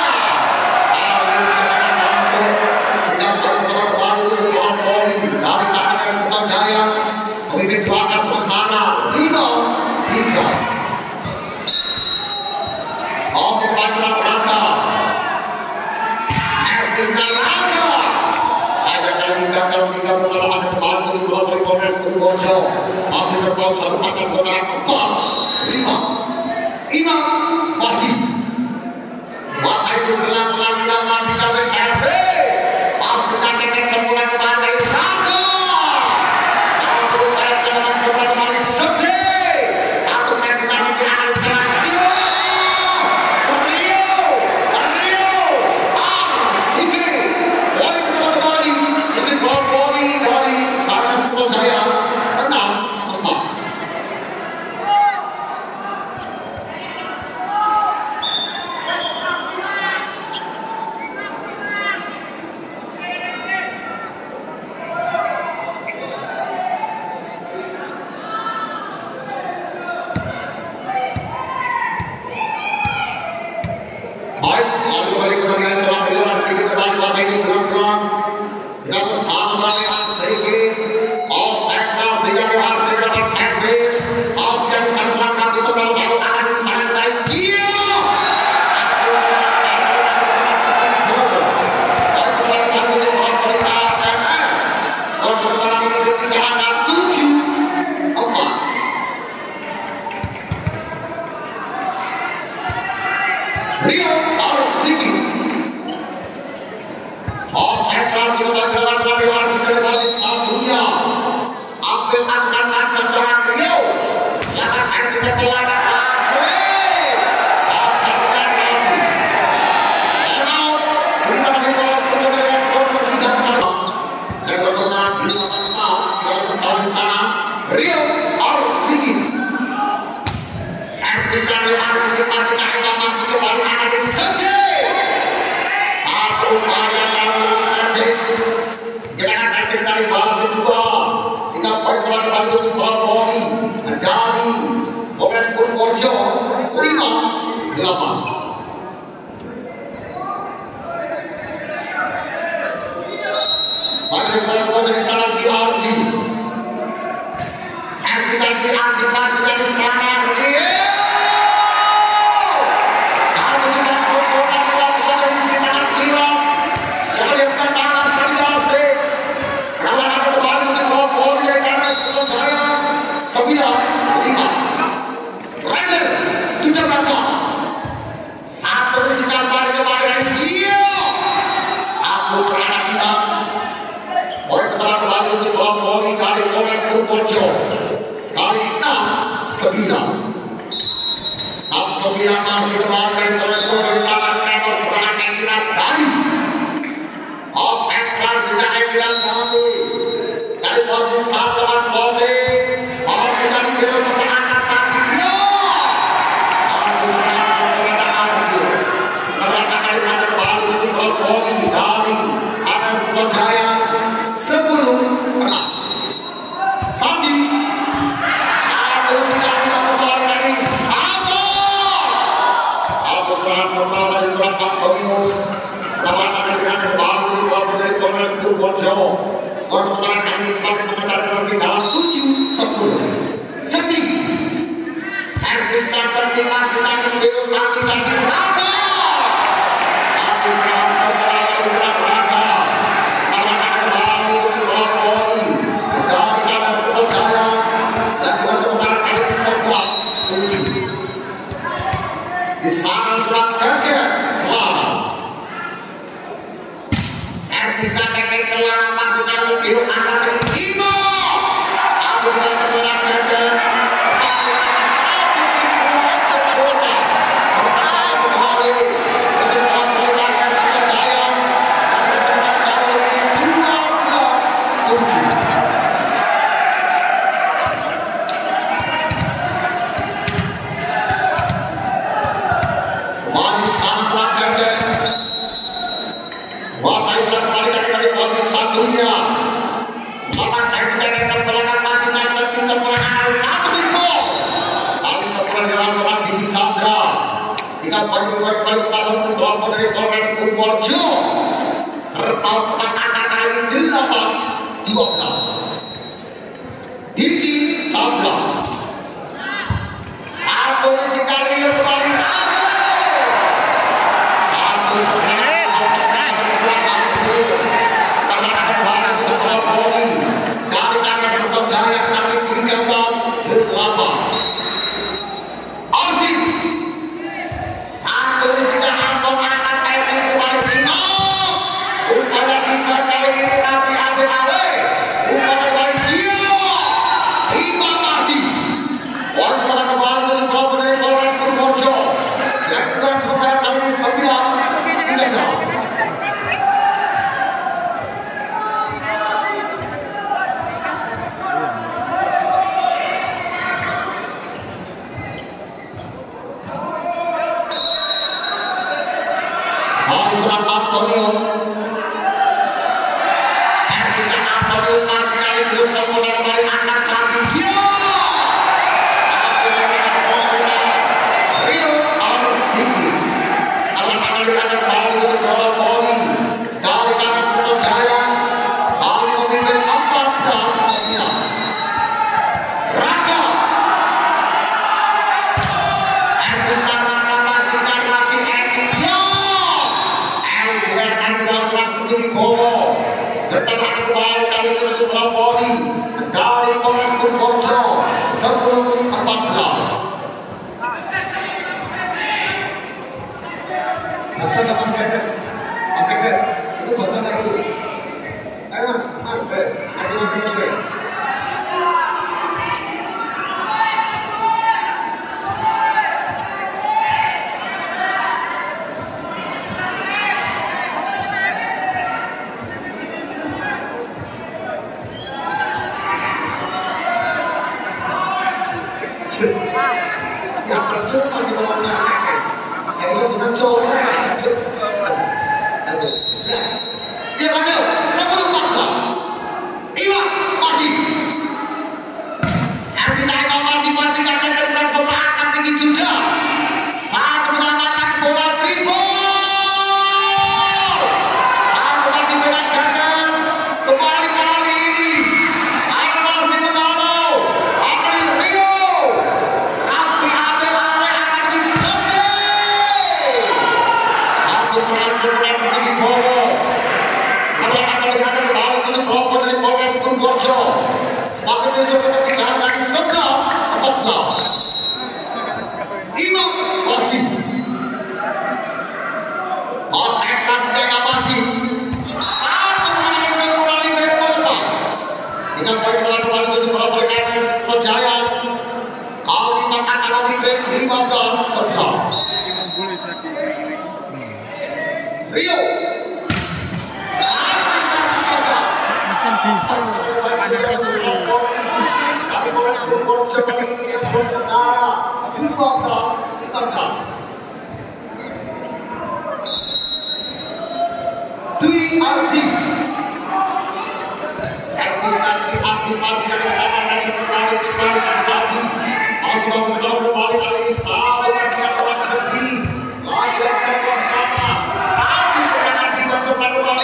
Sehingga terbentuk kembali di lawan volley dari KMS Putrajaya. Limit dua arah sementara 5-3. Offset by serang Raga. Servisnya Raga. Kalau tiga perlawanan kembali di luar dari Polres Purworejo masih berbau satu atas saudara 4-5 Imam Wahdi Wasai Subilan mengambil Wahdi sampai servis pasukan tetek semula kembali dari Raga satu kali kemenang semula kembali sedih satu prestasi di akhir serang Rio Sigi poin kedua kembali untuk gol volley dari KMS Putrajaya 6-4. Baik, lalu balik pertandingan setelah berjalan sedikit kembali masa ini berang-berang dengan bersama dengan sedikit Oseka sehingga dihasilkan dapat servis Oseka disangka di sebelah baru akan disantai dia baik pertandingan ini melawan KMS skor sementara menunjuk 7-4. Rio Arsiki Oseka sudah jelas diwariskan dari satunya ambil angkat serang Rio jangan servisnya pelanggan asli angkatnya lagi out lima lagi bola kemudian skor 3-1 dan bersaudara 5-5 dalam pesawat di sana Rio Arsiki servis dari Arsiki masih akan mampu kembali akan disedih satu upaya lalu kita akan terjadi dari bawah juga sehingga poin-poin bantu di bola volley dari Polres Purworejo 5-8. Bagi Polres Purworejo di sana DRD serviskan DRD masih dari sana Sembilan masih kembali terus dari sana menembak serangan England dari Oseka sudah England kembali dari posisi satu dan volley Oseka diberi setengah saat dia satu serangan sempurna hasil mereka kali ada kembali di gol volley dari KMS Putrajaya 10-6. Sandi satu tidak kembali dari sementara dari surat Antonius lawan akan berakhir baru di bawah dari Polres Purworejo skor sementara kami sampai memecat lebih dalam 7-10 sedih servis dasar masih lagi biru satu dari Raga satu serangan sementara dari surat Raga lawan akan baru di bawah volley dari KMS Putrajaya dan juga sementara kami 11-7 di sana surat Kerja Kelana servis dan teknik Kelana masukkan biru angkat dari Imo satu bulan sebelah Kerja sempurna pertama kembali untuk melakukan Putrajaya dan sementara kali ini 12-7. Wasai kembali dari posisi satunya. Lawan balik tahun kelompok dari Polres Purworejo Rekam kata-kata ini 8-12 Diki Chandra satu misi karier paling satu dari karena Suto Jaya kami 13-8 Alvin satu misi Anton akan kayak ini paling 5 upaya 3 kali ini nanti ambil-ambil upaya paling dia 5 mati wajah kembali dari kelompok dari Polres Purworejo yang bukan sementara kali ini 9-13 Antonius servisnya Antonius masih kali berusaha mulai kembali angkat satu dia Rio Arsiki akan dikatakan balik bola voli dari kami Suto Jaya balik memimpin 14-9 Raka servisnya Raka masih lagi bertambah kembali kali menuju Polri dari Polres Purworejo 10-14 bahasa nggak mas Eder? Mas Eder, itu bahasa nggak itu? Ayo mas Eder, ayo mas Eder yang percuma di bawah naik yang itu bukan cowok dia maju 10-14 Iwan Mardi Servina Iwan Mardi masih kakek dan bukan semua akan tinggi sudah satu menyelamatkan bola Vivo satu lagi bola gagal kembali kali ini akan masih membalau akan Rio Raffi Abel Ale akan disedih satu serangan di bawah kalau akan dikatakan kembali untuk kelompok dari Polres Purworejo semakin besok kita tinggal lagi 11-14 Imam Wahdi konsentrasi dan abadi satu menit seluruh lima lepas sehingga poin melakukan tujuh kelompok dari Suto Jaya kali mengatakan memimpin 15-11 Rio Dwi Ardi servis nanti Ardi masih dari sana lagi kembali Sadi masih berusaha kembali kali ini selalu masih ada Sadi lagi bersama Sadi sekarang dibantukan kembali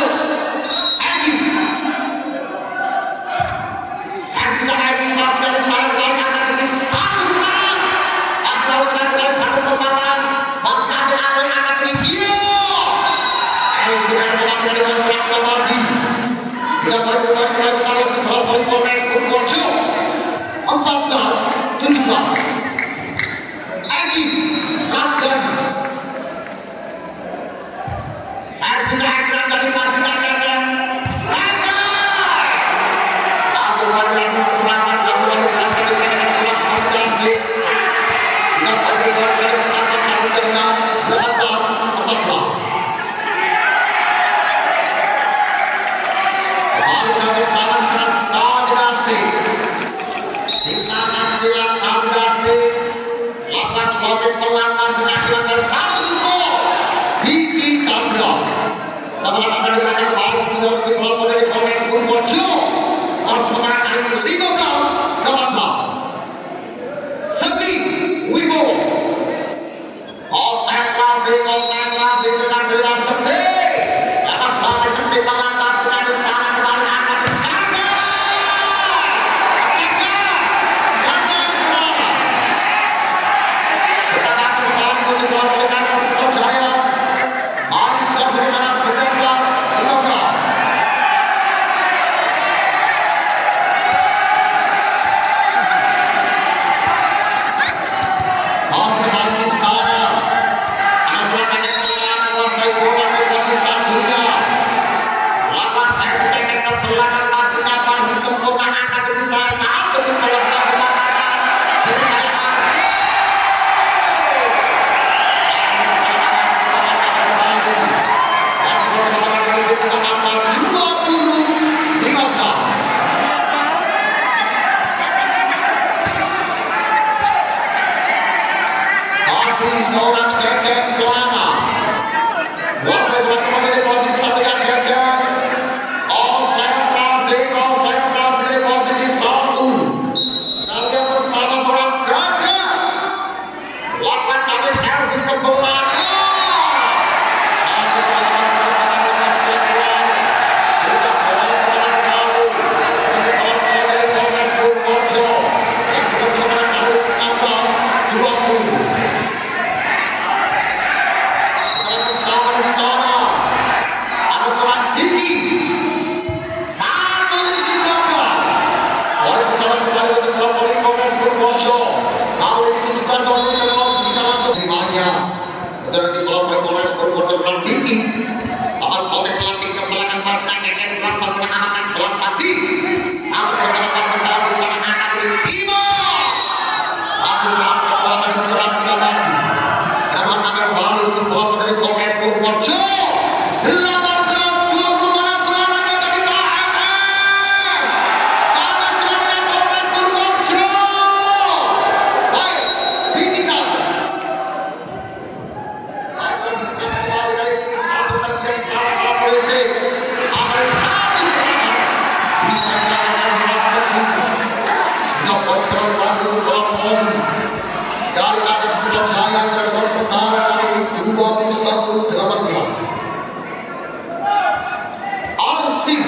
Baik, lanjut. Egi. Sakina Egi masih dari Kali tidak memakai dengan serak Mamadi. Tidak boleh memakai kalau di bawah Polres Purworejo 14-17. Egi Kapten servis akhir dari pasukan Kapten satu variasi serangan lakukan berhasil dikatakan surat Sabda asli. Tidak boleh memakai pertama kali dengan 18-14. bersama dengan Sadasti silakan bilang Sadasti lakukan suatu pelanggan sedang dilakukan satu gol Diki Chandra teman akan digunakan baru di pelopor dari Polres Purworejo harus mengarahkan 15-18 Sekti Wibowo konsentrasi dengan gelas Sekti dapat selamat Sekti melangkah sudah di sana kembali akan seorang Keken Kelana wakil dari posisi satu yang Keken konsentrasi di posisi satu kalian bersama seorang Keken lakukan kami servis ke belakang satu melakukan serangan ke belakang tidak boleh kembali dari Polres Purworejo yang cukup sementara kali 16-20 dari atas Putrajaya dan Nusantara dari 21-18 Alsin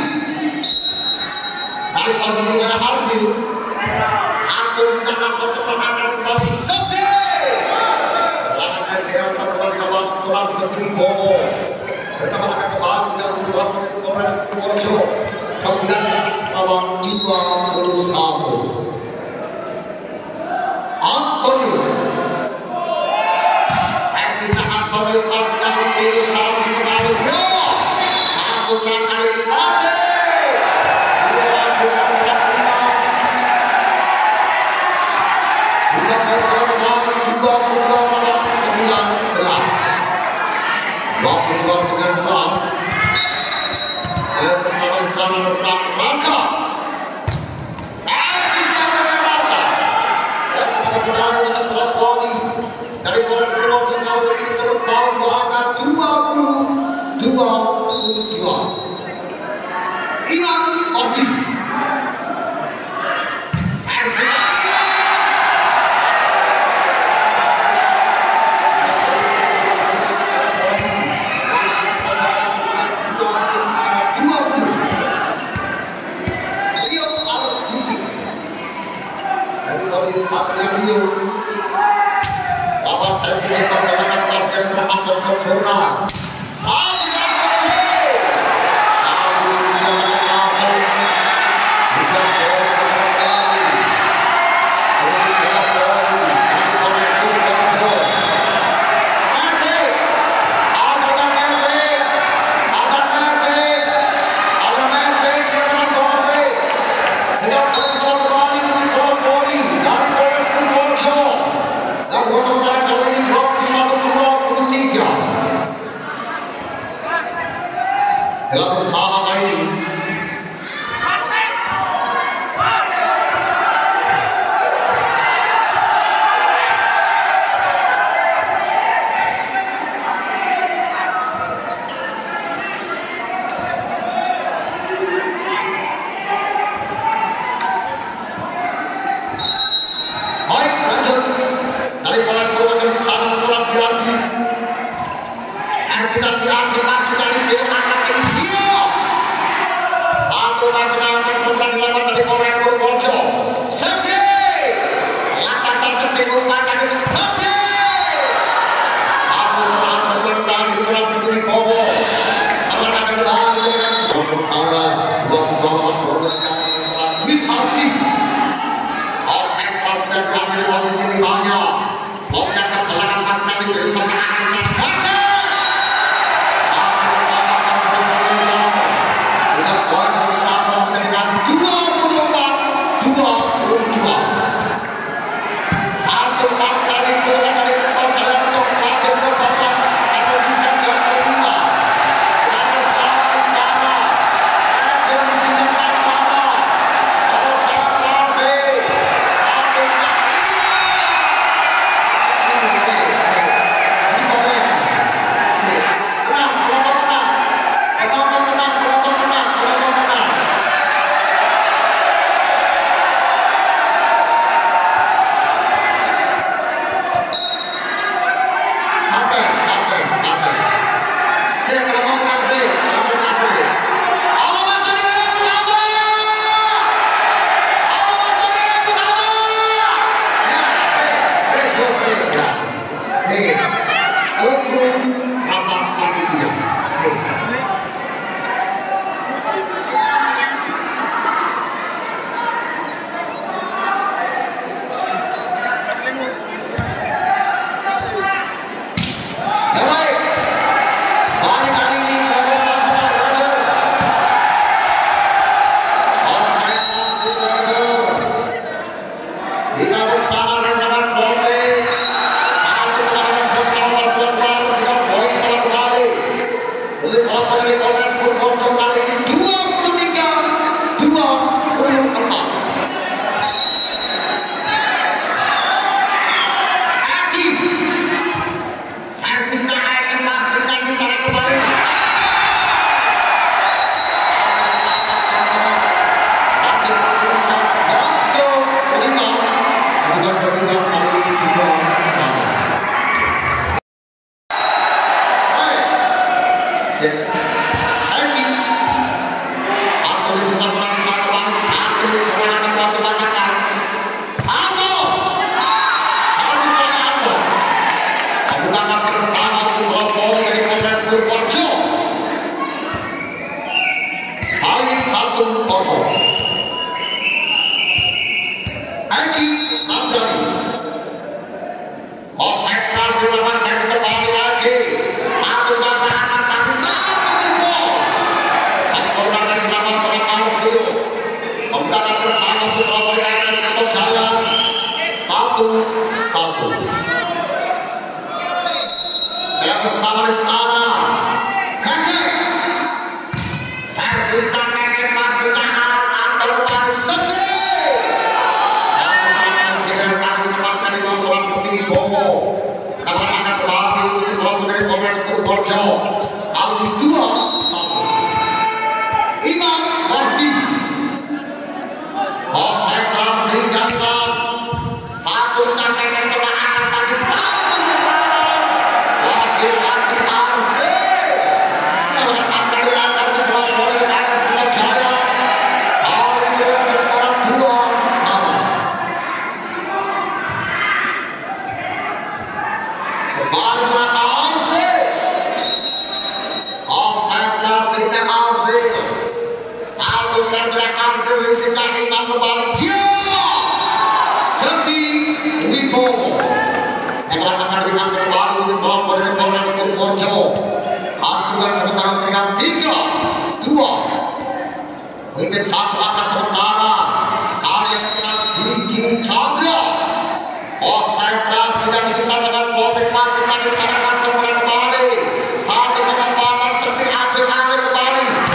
dari posisi Alsin satu sedangkan percepatan kembali Sekti selamat dirasa kembali kawan Surat Sekti Bowo berkembang kembali dengan peluang Polres Purworejo 9-21 Antonius servisnya Antonius masih dapat pilih satu kembali satu serang kali mati dari Polres Purworejo dari terpaut angka 22 Iwan Odi dapat saya pilih pertandingan pasien sangat sempurna. Saya dalam bersama kali ini. Di sana masuk kembali. Satu penempatan seperti akhir-akhir kembali.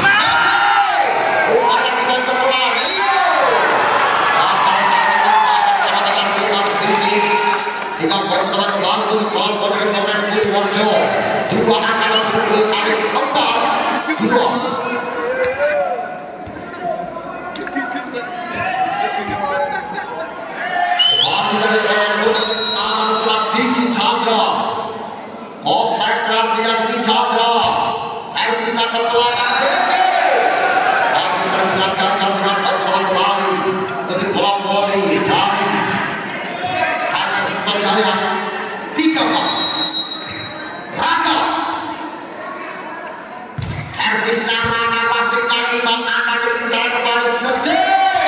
dengan pertolongan JT. Saat bisa mengajarkan dengan pertolongan kembali dari bola voli dari karena Sriwijaya 3-4. Raka servis Raka masih lagi akan dipisah kembali sedih.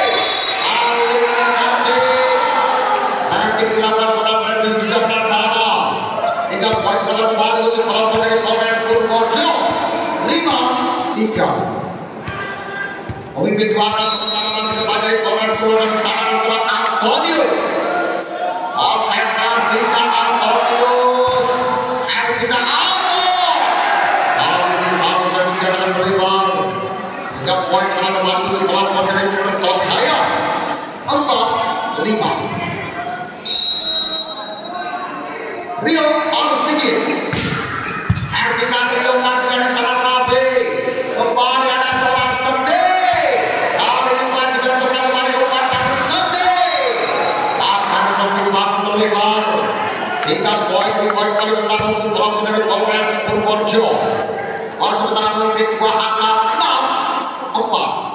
Nanti dilakukan sudah berarti juga pertama sehingga poin kembali untuk melawan dari Polres Purworejo 5-3. Pemimpin warna sementara masih kepada Polres Purworejo di sana adalah Antonius. Konsentrasikan Antonius. Saya kita auto. Kali ini satu dan tiga akan berimbang sehingga poin kembali untuk melawan dari Purworejo 4-5. Rio Arsigit Sertikan Rio masih dari sana Nabi kembali ada seorang sedih kali ini maju dan coba kembali merupakan sedih akan membuat melebar sehingga poin kali menang untuk kelompok dari Polres Purworejo. Skor sementara menit 2 angka 6-4.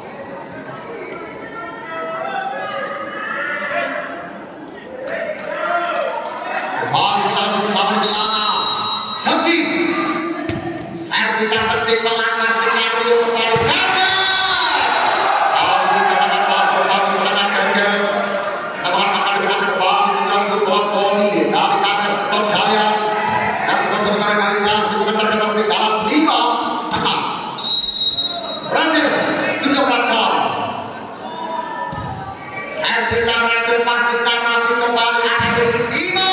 Kembali kita bersama di sana. Sekti. Kita sekti melangkah skenario kembali gagal. Kali ini katakan bahasa satu serangan gagal. Kita mengatakan dengan kembali dengan bola voli dari KPS Sriwijaya. Dan sementara kali ini mengejarkan di dalam 5-6. Ranger sudah berangkat. Sertina Ranger masih karena kembali ada di 5.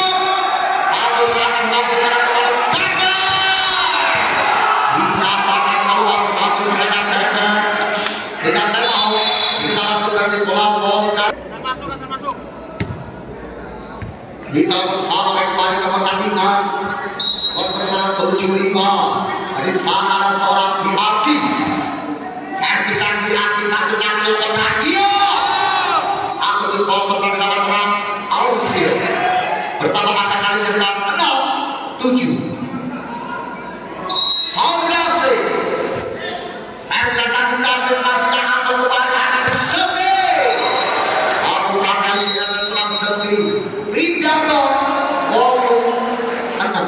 Kita bersama kembali ke pertandingan pertandingan 7-5. Di sana ada seorang Kilaki. Sertikan Kilaki masuk ke sebelah dia. Satu di ponsel dan dapat serang outfield. Pertama kali dengan 6-7. Saudasi Sertikan Kilaki masih akan kembali akan bersedih. Satu kali dengan serang sedih. Tidak dong, volume 6.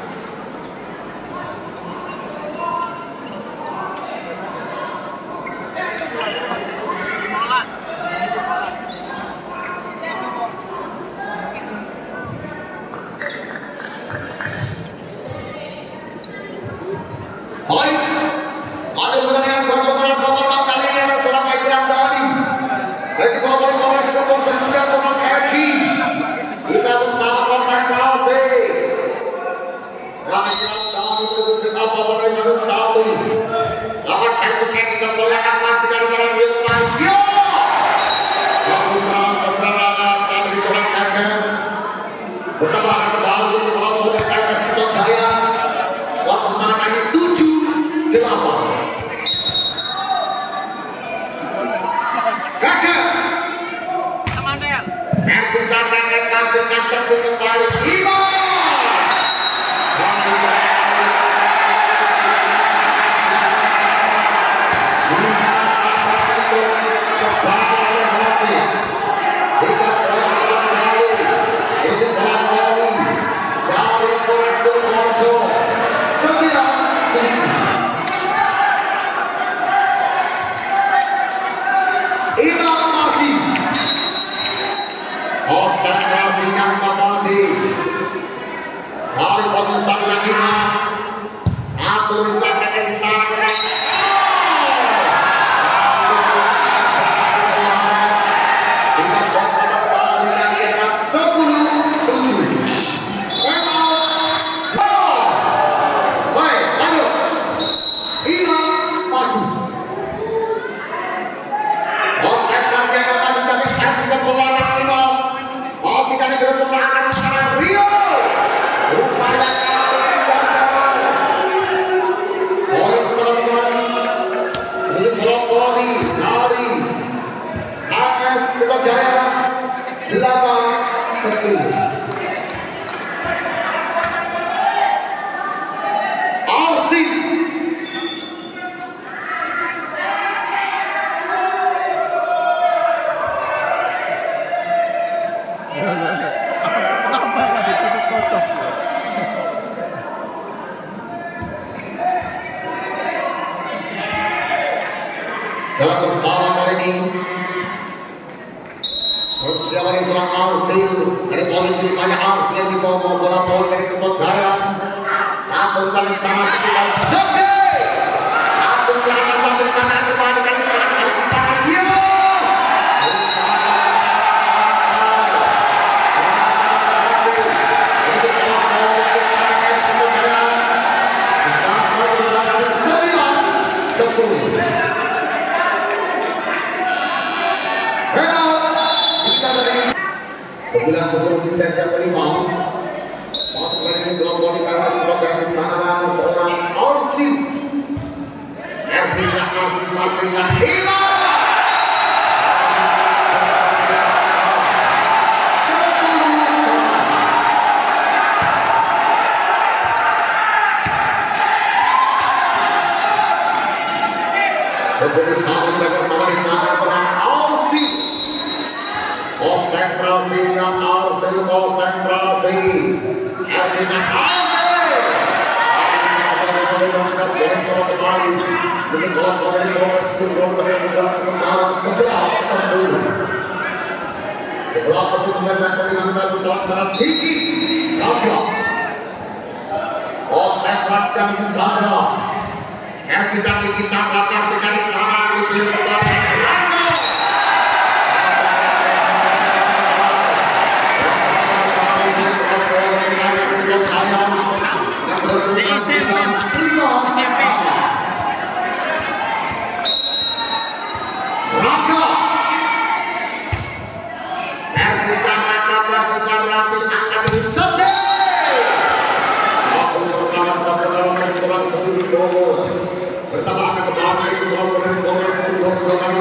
Baik, ada pertandingan seorang berapa kali yang selama ikram dari baik di bawah Polres Purworejo juga seorang Edi. Kita bersama konsentrasi. Rakyat dari kita bawa dari masuk satu. Lawan servis yang kita bolehkan masih dari sana dia kembali. Lalu serang sebenarnya kami dicoba gagal. Pertama kembali untuk melawan KPS Sriwijaya. Waktu sementara kali 7-8. Dalam bersama kali ini persiapan ini seorang Arsil dari polisi banyak Arsil yang dibawa bola poli dari Kuto Jaya. Satu kali sama sekitar Soke. Satu serangan balik kanan kembali kali serangan kali serangan dia. Sembilan sepuluh di set yang kelima. Masuk kali ini belum body karena sebagai di sana seorang Arsil. Servisnya asing-asingnya hilang. Seperti sahabat dan bersama di sana seorang Arsil. Konsentrasinya Arsil, konsentrasi. Servisnya Arsil. Ini kalau dari Polres Kulon berada sementara 11-10. 11-10 dan pemenang sangat tinggi. Jaga. Konsentrasi kami menjaga. Servisnya tinggi jaga kasih dari sana di belakang. Pertama akan kembali ke dalam Polres Kulon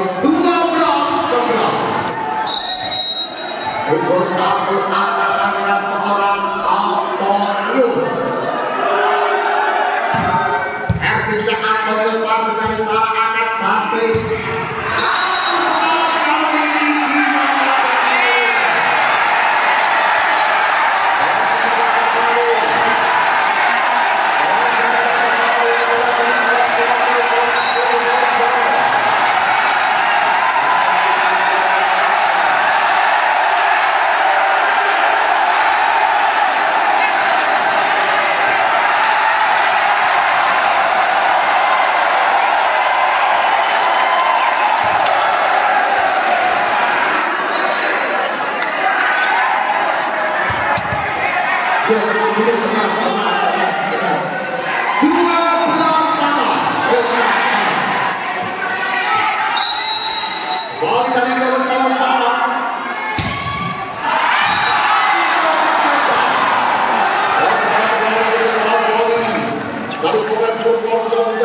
12-11. Umur satu angkatan seorang Antonius. Servisnya Antonius masuk dari sana angkat pasti. Dari Polres Kulon